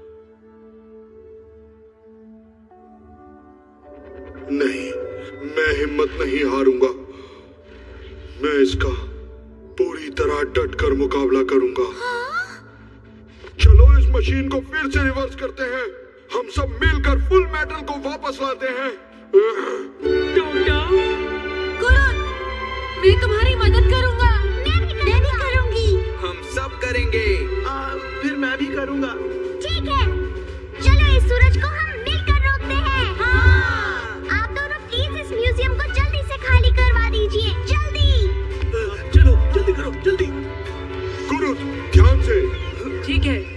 S9: नहीं, मैं हिम्मत नहीं हारूंगा। मैं इसका पूरी तरह डट कर मुकाबला करूंगा। चलो इस मशीन को फिर से रिवर्स करते हैं। हम सब मिलकर फुल मेटल को वापस लाते हैं।
S3: डॉक्टर, कुरुद, मैं तुम्हारी मदद करूंगा।
S5: मैं भी करूंगी।
S4: हम सब करेंगे।
S6: फिर मैं भी करूंगा।
S5: ठीक है, चलो इस सूरज को हम मिलकर रोकते हैं। हाँ। आप दोनों प्लीज इस म्यूजियम को जल्दी से खाली करवा दीजिए। जल्दी।
S6: चलो जल्दी करो, जल्दी।
S9: कुरुद, ध्यान से।
S11: ठीक है।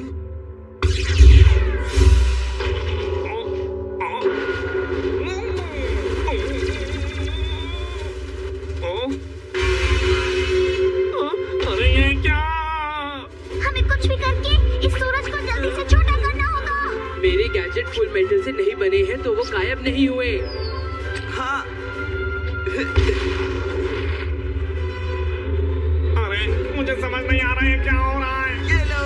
S7: अरे ये क्या?
S5: हमें कुछ भी करके इस सूरज को जल्दी से छोटा करना होगा।
S11: मेरे गैजेट फुल मेटल से नहीं बने हैं तो वो गायब नहीं हुए।
S4: हाँ।
S7: अरे मुझे समझ नहीं आ रहा है क्या हो रहा है।
S4: ये लो।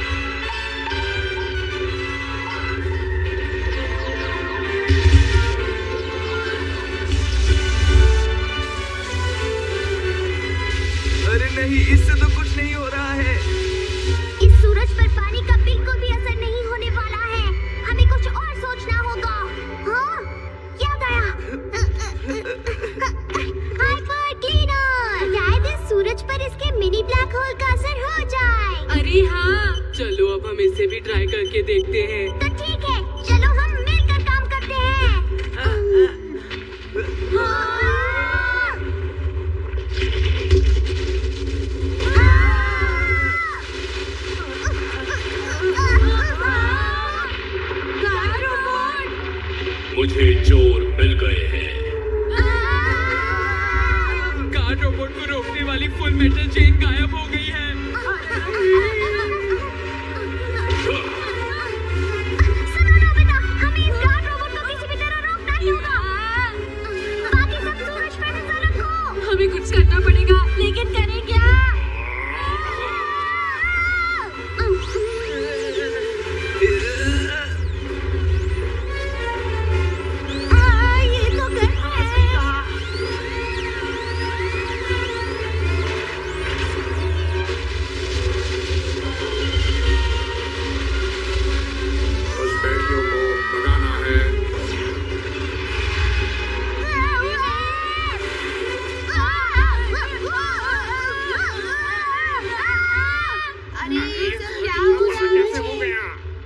S4: अरे नहीं, इससे तो कुछ नहीं हो रहा है।
S5: इस सूरज पर पानी का बिल्कुल भी असर नहीं होने वाला है। हमें कुछ और सोचना होगा। हाँ, याद आया। Hyper cleaner. शायद इस सूरज पर इसके मिनी ब्लैक होल का असर हो जाए।
S3: अरे हाँ,
S11: चलो अब हम इसे भी ट्राई करके देखते हैं।
S5: तो ठीक है, चलो हम मिलकर काम करते हैं। हाँ।
S2: मुझे चोर मिल गए हैं।
S11: कार रोबोट को रोकने वाली फुल मेटल चेन गायब हो गई है।
S5: सुनो नोबिता, हमें इस कार रोबोट को किसी भी तरह रोकना ही होगा। बाकी सब सूरज पर नजर रखो।
S3: हमें कुछ करना पड़ेगा, लेकिन करें क्या?
S5: ये तो कर
S9: बस बैटरियों को लगाना है।
S3: अरे ये सब क्या हो रहा
S7: कैसे हो गया?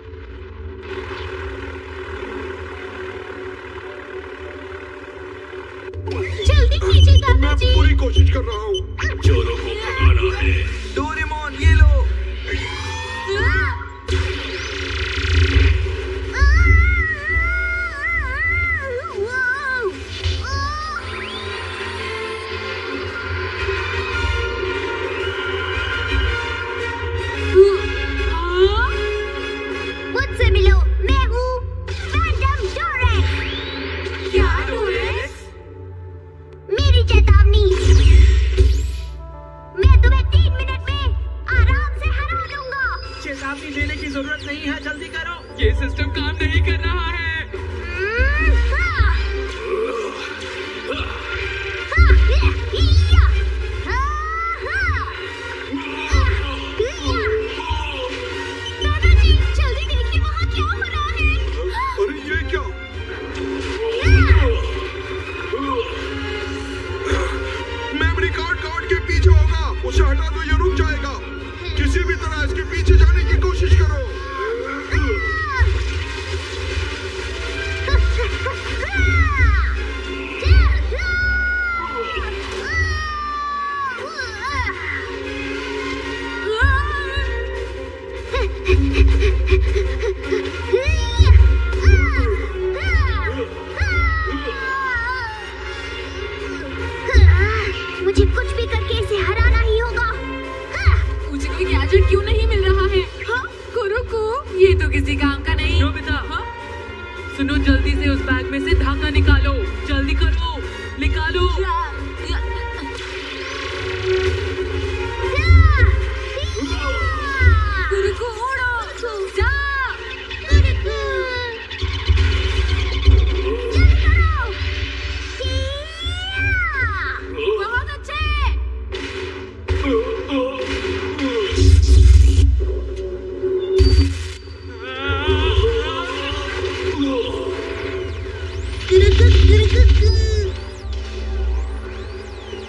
S5: जल्दी कीजिए
S9: मैं
S5: दादाजी।
S9: पूरी कोशिश कर रहा हूँ।
S2: चोरों को भगाना है।
S4: डोरेमोन, ये लो।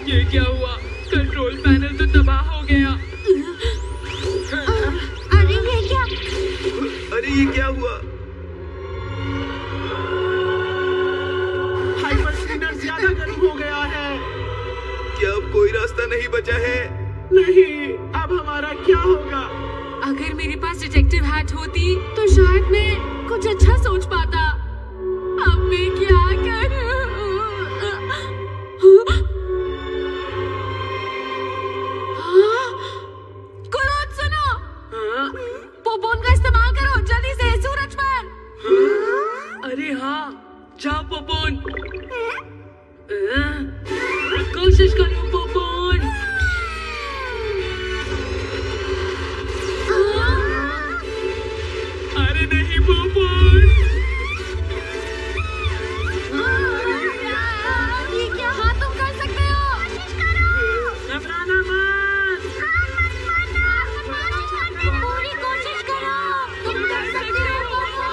S11: ये क्या हुआ? कंट्रोल पैनल तो तबाह हो गया।
S5: अरे ये क्या?
S4: अरे ये क्या हुआ?
S6: हाइपर स्पिनर ज्यादा गर्म हो गया है।
S4: क्या अब कोई रास्ता नहीं बचा है?
S6: नहीं, अब हमारा क्या होगा?
S3: अगर मेरे पास डिटेक्टिव हैट होती तो शायद मैं कुछ अच्छा सोच पाता। अब मैं क्या करूं? कुलोत सुनो, पोपोन का इस्तेमाल करो जल्दी से सूरज पर।
S11: अरे हाँ, जाओ पोपोन। कोशिश करो पोपोन। अरे नहीं पोपोन।
S5: ये क्या? हाँ तुम कर सकते हो। कोशिश करो।
S6: घबराना मत।
S5: पूरी कोशिश करो। तुम कर सकते हो।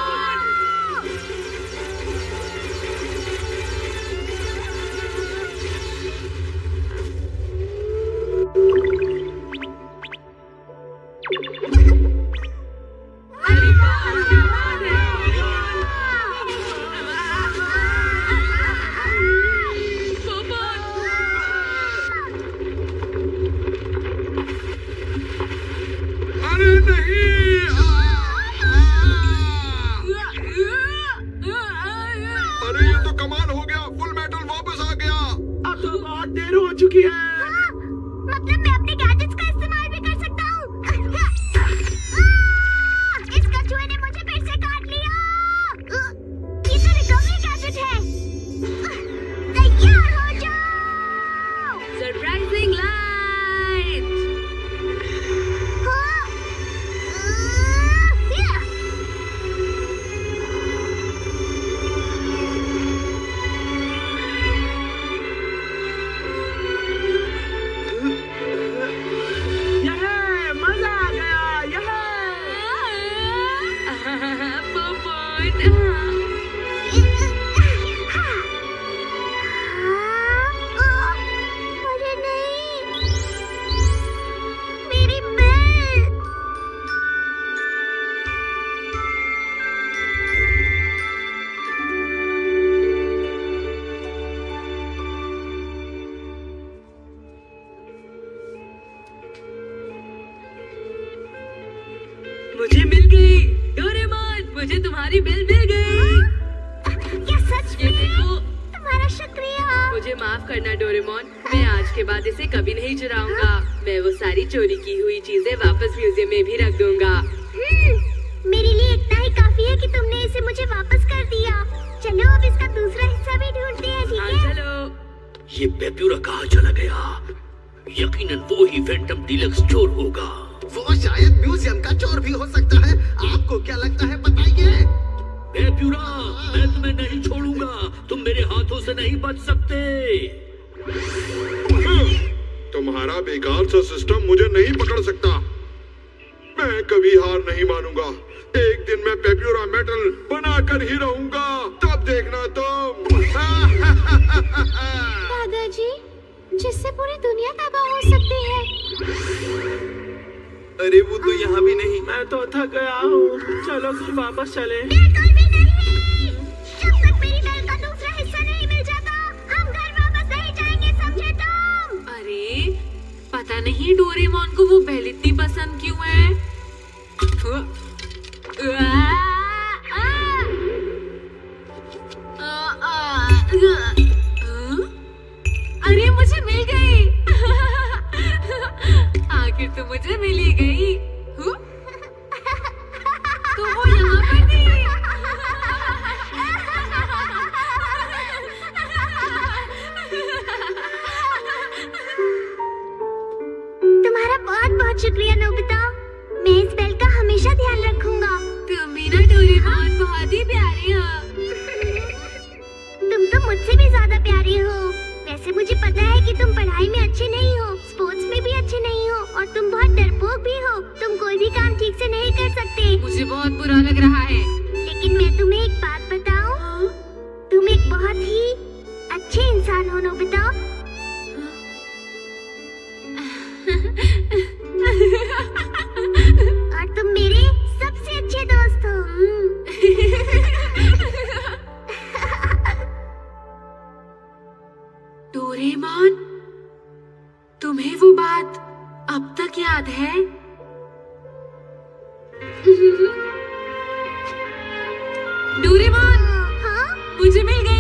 S9: अरे नहीं! अरे ये तो कमाल हो गया, फुल मेटल वापस आ गया।
S6: अब तो बहुत देर हो चुकी है।
S5: मतलब मैं अपने गैजेट्स का इस्तेमाल भी कर सकता हूँ। इस कछुए ने मुझे फिर से काट लिया। ये तो रिकवरी गैजेट है। तैयार हो जाओ।
S3: Surprising light.
S5: अरे नहीं, मेरी बेल।
S11: मुझे मिल गई डोरेमोन, मुझे तुम्हारी बेल मिल गई।
S5: क्या सच
S11: ये
S5: में?
S11: देखो।
S5: तुम्हारा शुक्रिया।
S11: मुझे माफ करना डोरेमोन, मैं आज के बाद इसे कभी नहीं चुराऊंगा। मैं वो सारी चोरी की हुई चीजें वापस म्यूजियम में भी रख दूंगा।
S5: मेरे लिए इतना ही काफी है कि तुमने इसे मुझे वापस कर दिया। चलो अब इसका दूसरा हिस्सा भी ढूंढते हैं, ठीक है?
S11: हाँ चलो।
S2: ये पेप्यूरा कहाँ चला गया? यकीनन वो ही फैंटम डीलक्स चोर होगा।
S8: वो शायद म्यूजियम का चोर भी हो सकता है। आपको क्या लगता है बताइए?
S2: पेप्यूरा, मैं तुम्हें नहीं छोड़ूंगा। तुम मेरे हाथों से नहीं बच सकते।
S9: तुम्हारा बेकार सा सिस्टम मुझे नहीं पकड़ सकता। मैं कभी हार नहीं मानूंगा। एक दिन मैं पेप्यूरा मेटल बनाकर ही रहूंगा। तब देखना तुम।
S5: दादाजी, जिससे पूरी दुनिया तबाह हो सकती है।
S4: अरे वो तो यहाँ भी नहीं।
S6: मैं तो थक गया हूँ। चलो फिर वापस चले।
S5: बिल्कुल भी नहीं। जब तक मेरी बेल का दूसरा हिस्सा नहीं मिल जाता, हम घर वापस नहीं जाएंगे, समझे तुम?
S3: अरे पता नहीं डोरेमोन को वो बेल इतनी पसंद क्यों है। अरे मुझे मिल गई। आखिर तो मुझे मिल ही गई। तो वो यहाँ पर थी।
S5: तुम्हारा बहुत बहुत शुक्रिया नोबिता। मैं इस बेल का हमेशा ध्यान रखूंगा।
S3: तुम भी ना डोरेमोन बहुत ही प्यारी हो।
S5: तुम तो मुझसे भी ज्यादा प्यारी हो। वैसे मुझे पता है कि तुम पढ़ाई में अच्छे नहीं हो, स्पोर्ट्स में भी अच्छे नहीं हो और तुम बहुत डरपोक भी हो। तुम कोई भी काम ठीक से नहीं कर सकते।
S3: मुझे बहुत बुरा लग रहा है।
S5: लेकिन मैं तुम्हें एक बात बताऊं? तुम एक बहुत ही अच्छे इंसान हो नोबिता।
S3: डोरेमोन, तुम्हें वो बात अब तक याद है? डोरेमोन,
S5: हाँ?
S3: मुझे मिल गया।